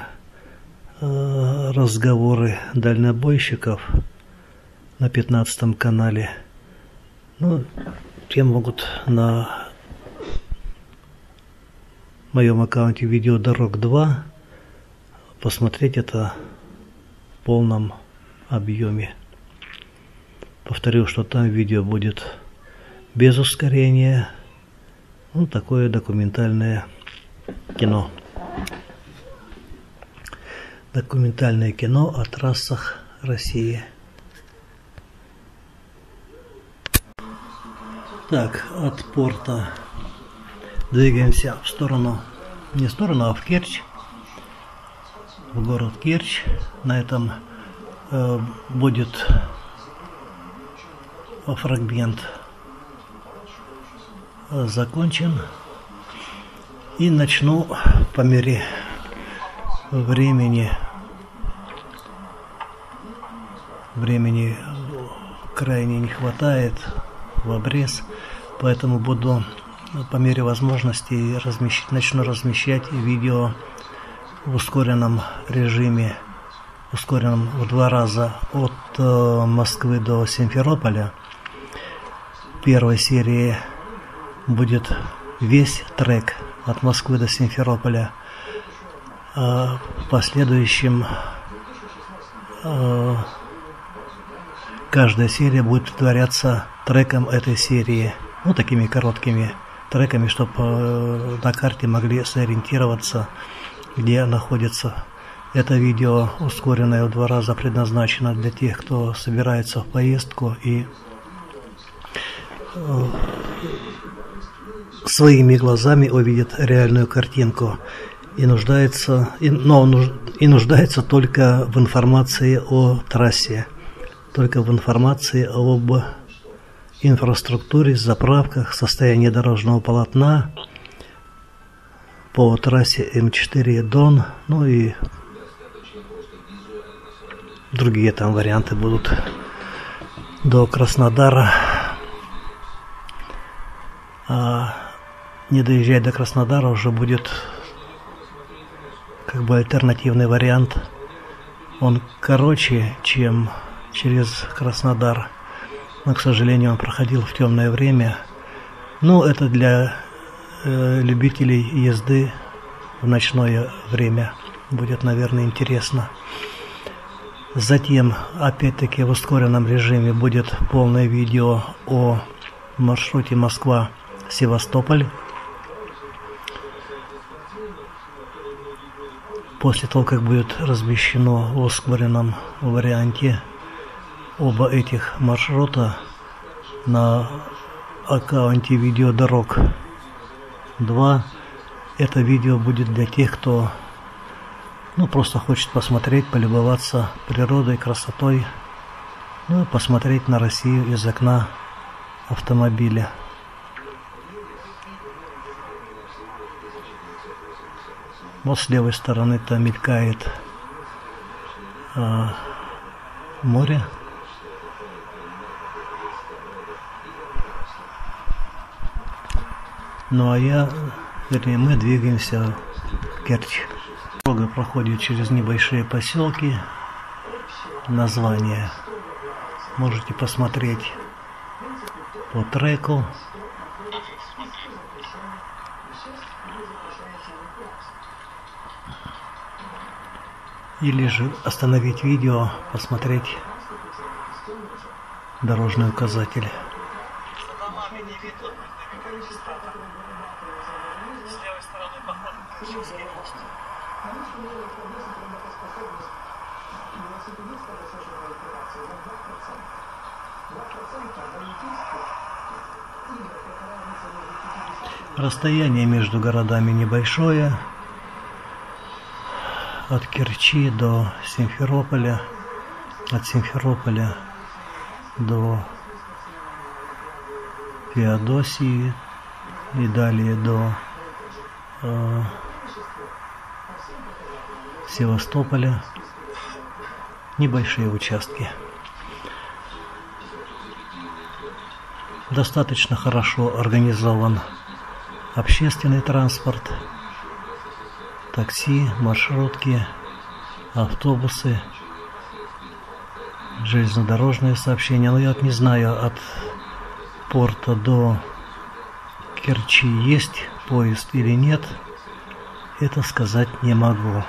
Speaker 1: разговоры дальнобойщиков на 15 канале. Ну, те могут на моем аккаунте Видеодорог 2 посмотреть это в полном объеме. Повторю, что там видео будет без ускорения. Ну, такое документальное кино. Документальное кино о трассах России. Так, от порта двигаемся в сторону, не в сторону, а в Керчь, в город Керчь. На этом будет фрагмент закончен. И начну по мере времени крайне не хватает в обрез, поэтому буду по мере возможности начну размещать видео в ускоренном режиме, ускоренном в 2 раза от Москвы до Симферополя. В первой серии будет весь трек от Москвы до Симферополя, а в последующем каждая серия будет притворяться треком этой серии, ну, такими короткими треками, чтобы на карте могли сориентироваться, где находится. Это видео, ускоренное в 2 раза, предназначено для тех, кто собирается в поездку и своими глазами увидит реальную картинку и нуждается только в информации о трассе, только в информации об инфраструктуре, заправках, состоянии дорожного полотна по трассе М4 Дон, ну и другие там варианты будут до Краснодара. А не доезжать до Краснодара уже будет как бы альтернативный вариант. Он короче, чем через Краснодар, но, к сожалению, он проходил в темное время. Ну, это для любителей езды в ночное время будет, наверное, интересно. Затем, опять-таки, в ускоренном режиме будет полное видео о маршруте Москва-Севастополь. После того, как будет размещено в ускоренном варианте оба этих маршрута на аккаунте Видеодорог 2, это видео будет для тех, кто просто хочет посмотреть, полюбоваться природой, красотой, ну и посмотреть на Россию из окна автомобиля. Вот с левой стороны-то мелькает море. Ну а мы двигаемся в Керчь. Дорога проходит через небольшие поселки. Названия можете посмотреть по треку. Или же остановить видео, посмотреть дорожный указатель. Расстояние между городами небольшое. От Керчи до Симферополя, от Симферополя до Феодосии и далее до Севастополя. небольшие участки. Достаточно хорошо организован общественный транспорт, такси, маршрутки, автобусы, железнодорожные сообщения. Но я вот не знаю, от порта до Керчи есть поезд или нет, это сказать не могу.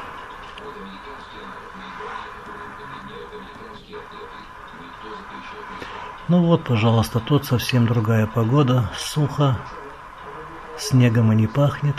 Speaker 1: Ну вот, пожалуйста, тут совсем другая погода, сухо, снегом и не пахнет.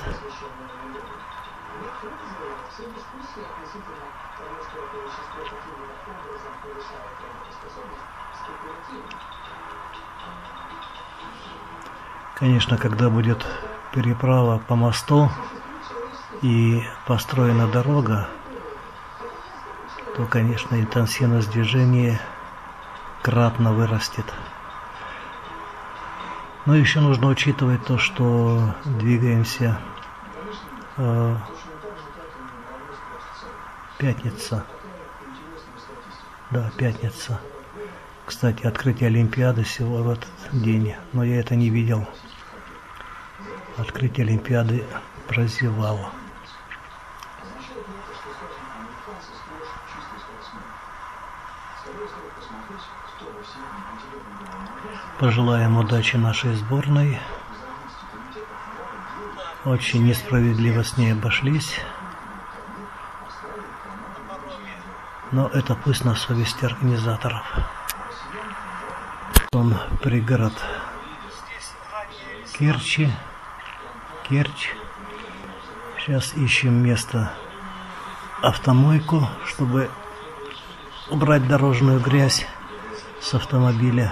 Speaker 1: Конечно, когда будет переправа по мосту и построена дорога, то, конечно, интенсивность движения кратно вырастет. Но еще нужно учитывать то, что двигаемся пятница. Да, пятница. Кстати, открытие Олимпиады сегодня в этот день, но я это не видел. Открытие Олимпиады прозевало. Пожелаем удачи нашей сборной. Очень несправедливо с ней обошлись. Но это пусть на совести организаторов. Он пригород Керчь. Сейчас ищем место, автомойку, чтобы убрать дорожную грязь с автомобиля.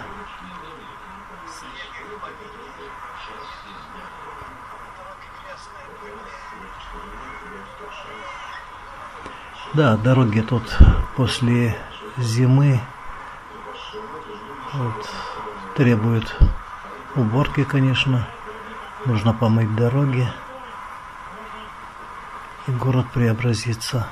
Speaker 1: Да, дороги тут после зимы вот, требуют уборки, конечно. Нужно помыть дороги, и город преобразится.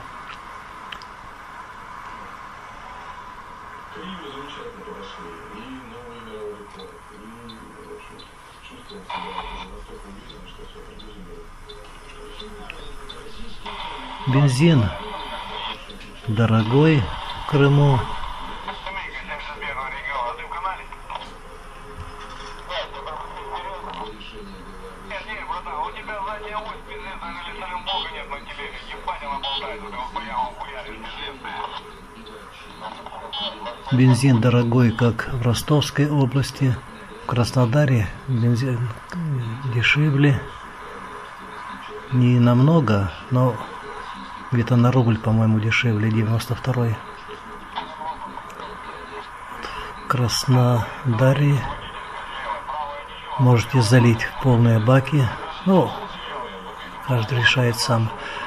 Speaker 1: Бензин дорогой в Крыму. Бензин дорогой, как в Ростовской области. В Краснодаре бензин дешевле. Не намного, но где-то на рубль, по-моему, дешевле, 92-й. В Краснодаре можете залить в полные баки. Ну, каждый решает сам.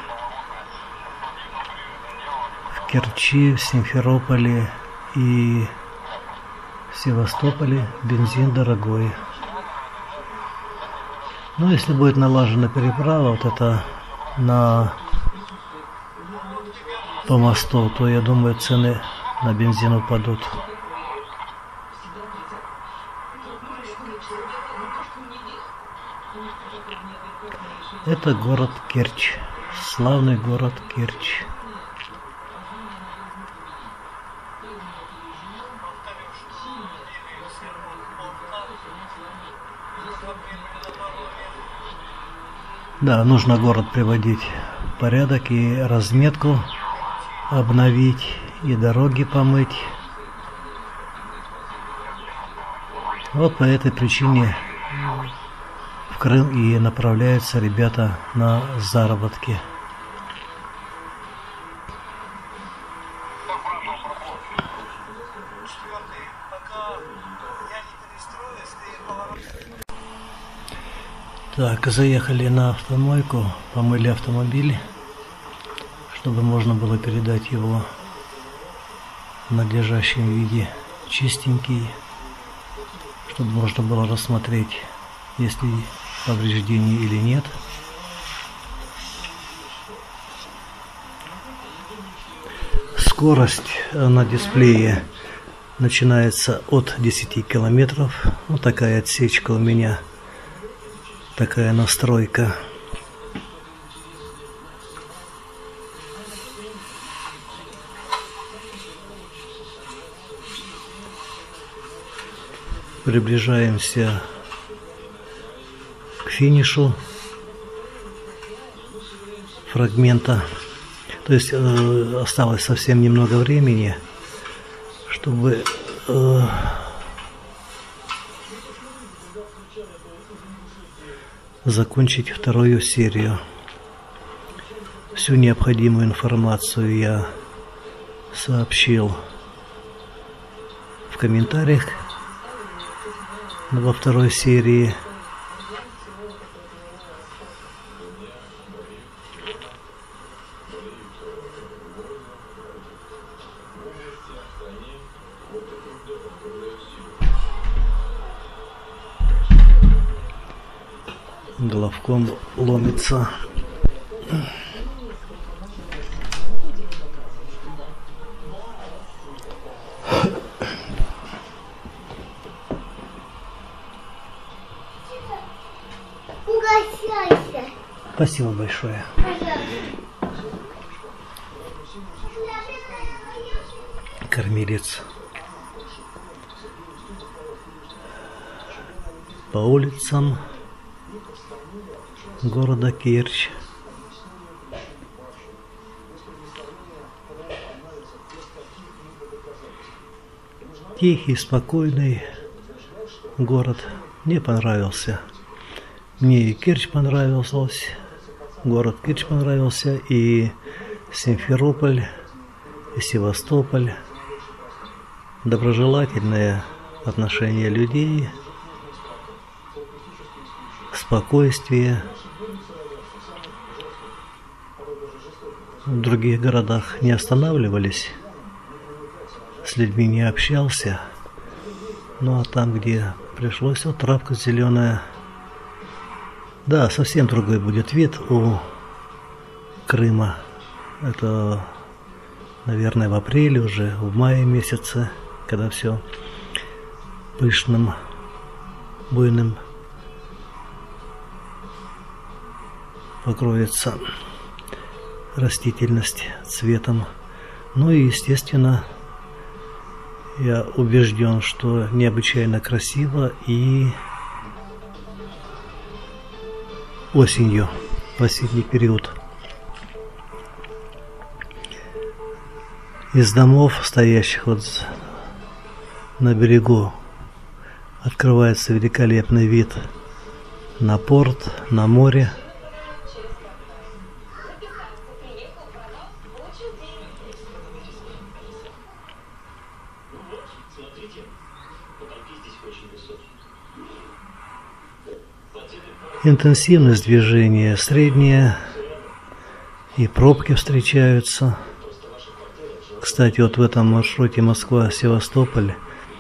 Speaker 1: В Керчи, в Симферополе и в Севастополе бензин дорогой. Но если будет налажена переправа, вот это по мосту, то я думаю, цены на бензин упадут. Это город Керчь, славный город Керчь. Да, нужно город приводить в порядок и разметку обновить, и дороги помыть. Вот по этой причине в Крым и направляются ребята на заработки. Так, заехали на автомойку, помыли автомобиль, чтобы можно было передать его в надлежащем виде, чистенький, чтобы можно было рассмотреть, есть ли повреждения или нет. скорость на дисплее начинается от 10 километров. Вот такая отсечка у меня, такая настройка. Приближаемся к финишу фрагмента. То есть осталось совсем немного времени, чтобы закончить вторую серию. Всю необходимую информацию я сообщил в комментариях во второй серии. Главком ломится.
Speaker 2: Угощайся.
Speaker 1: Спасибо большое. Кормилец. По улицам города Керчь. Тихий, спокойный город. Мне понравился. Мне и Керчь понравился, город Керчь понравился, и Симферополь, и Севастополь. Доброжелательное отношение людей, спокойствие. В других городах не останавливались, с людьми не общался. Ну а там, где пришлось, вот травка зеленая. Да, совсем другой будет вид у Крыма. Это, наверное, в апреле уже, в мае месяце, когда все пышным, буйным покроется растительность цветом. Ну и, естественно, я убежден, что необычайно красиво и осенью, в осенний период. Из домов, стоящих вот на берегу, открывается великолепный вид на порт, на море. Интенсивность движения средняя, и пробки встречаются. Кстати, вот в этом маршруте Москва-Севастополь,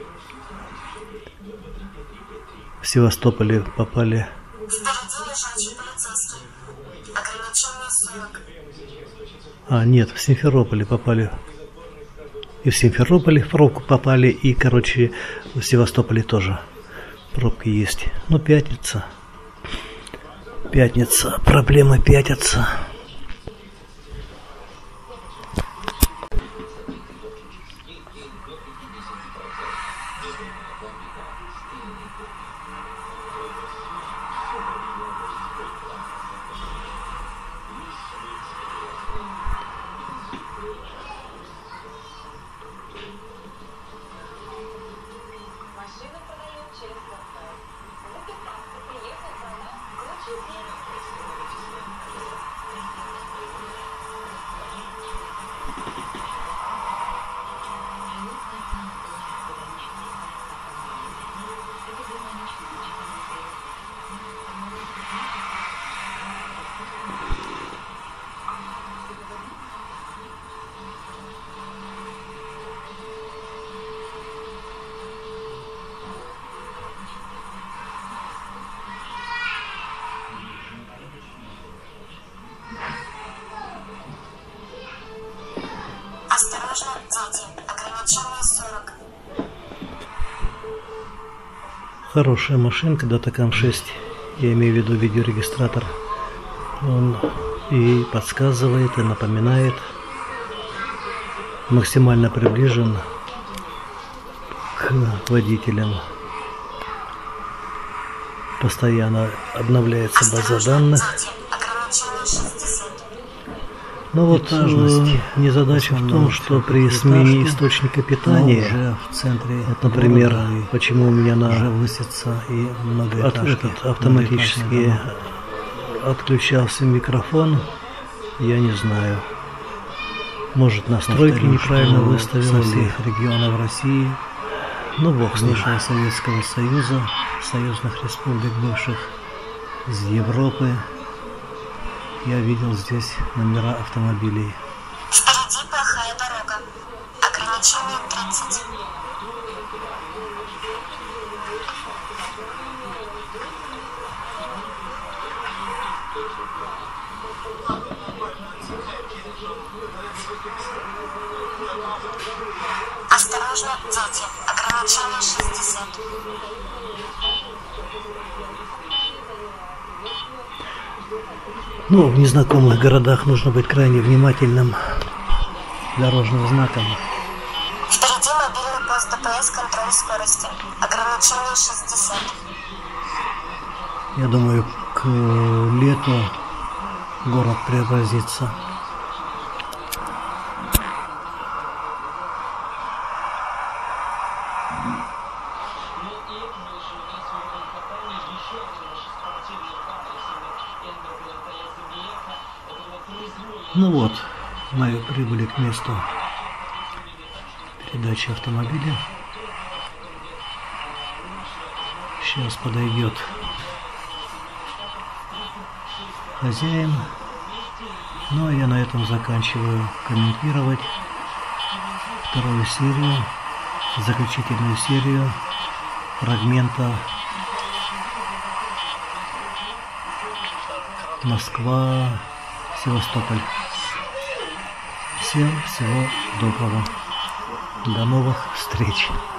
Speaker 1: в Севастополе попали.
Speaker 4: Впереди лежачий полицейский. Ограничение 40.
Speaker 1: А, нет, в Симферополе попали. И в Симферополе в пробку попали, и, короче, в Севастополе тоже пробки есть. Ну, пятница. Пятница, проблемы пятятся. Хорошая машинка, Datacam 6, я имею в виду видеорегистратор. Он и подсказывает, и напоминает, максимально приближен к водителям. Постоянно обновляется база данных.
Speaker 4: Ограничение 60.
Speaker 1: Но вот незадача в том, что при смене источника питания,
Speaker 5: уже в центре,
Speaker 1: вот, например, почему у меня
Speaker 5: уже высится и многоэтажки,
Speaker 1: автоматически отключался микрофон, я не знаю. Может, настройки неправильно выставил.
Speaker 5: Со всех регионов России,
Speaker 1: ну бог с ним.
Speaker 5: бывшего Советского Союза, союзных республик бывших, из Европы. Я видел здесь номера автомобилей.
Speaker 4: Впереди плохая дорога. Ограничение 30. Осторожно, дети. Ограничение 60.
Speaker 1: Ну, в незнакомых городах нужно быть крайне внимательным к дорожным знакам.
Speaker 4: Впереди мобильный пост ДПС, контроль скорости. Ограничение 60.
Speaker 1: Я думаю, к лету город преобразится. Ну вот, мы прибыли к месту передачи автомобиля. Сейчас подойдет хозяин. Ну а я на этом заканчиваю комментировать вторую серию, заключительную серию фрагмента Москва-Севастополь. Всем всего доброго. До новых встреч.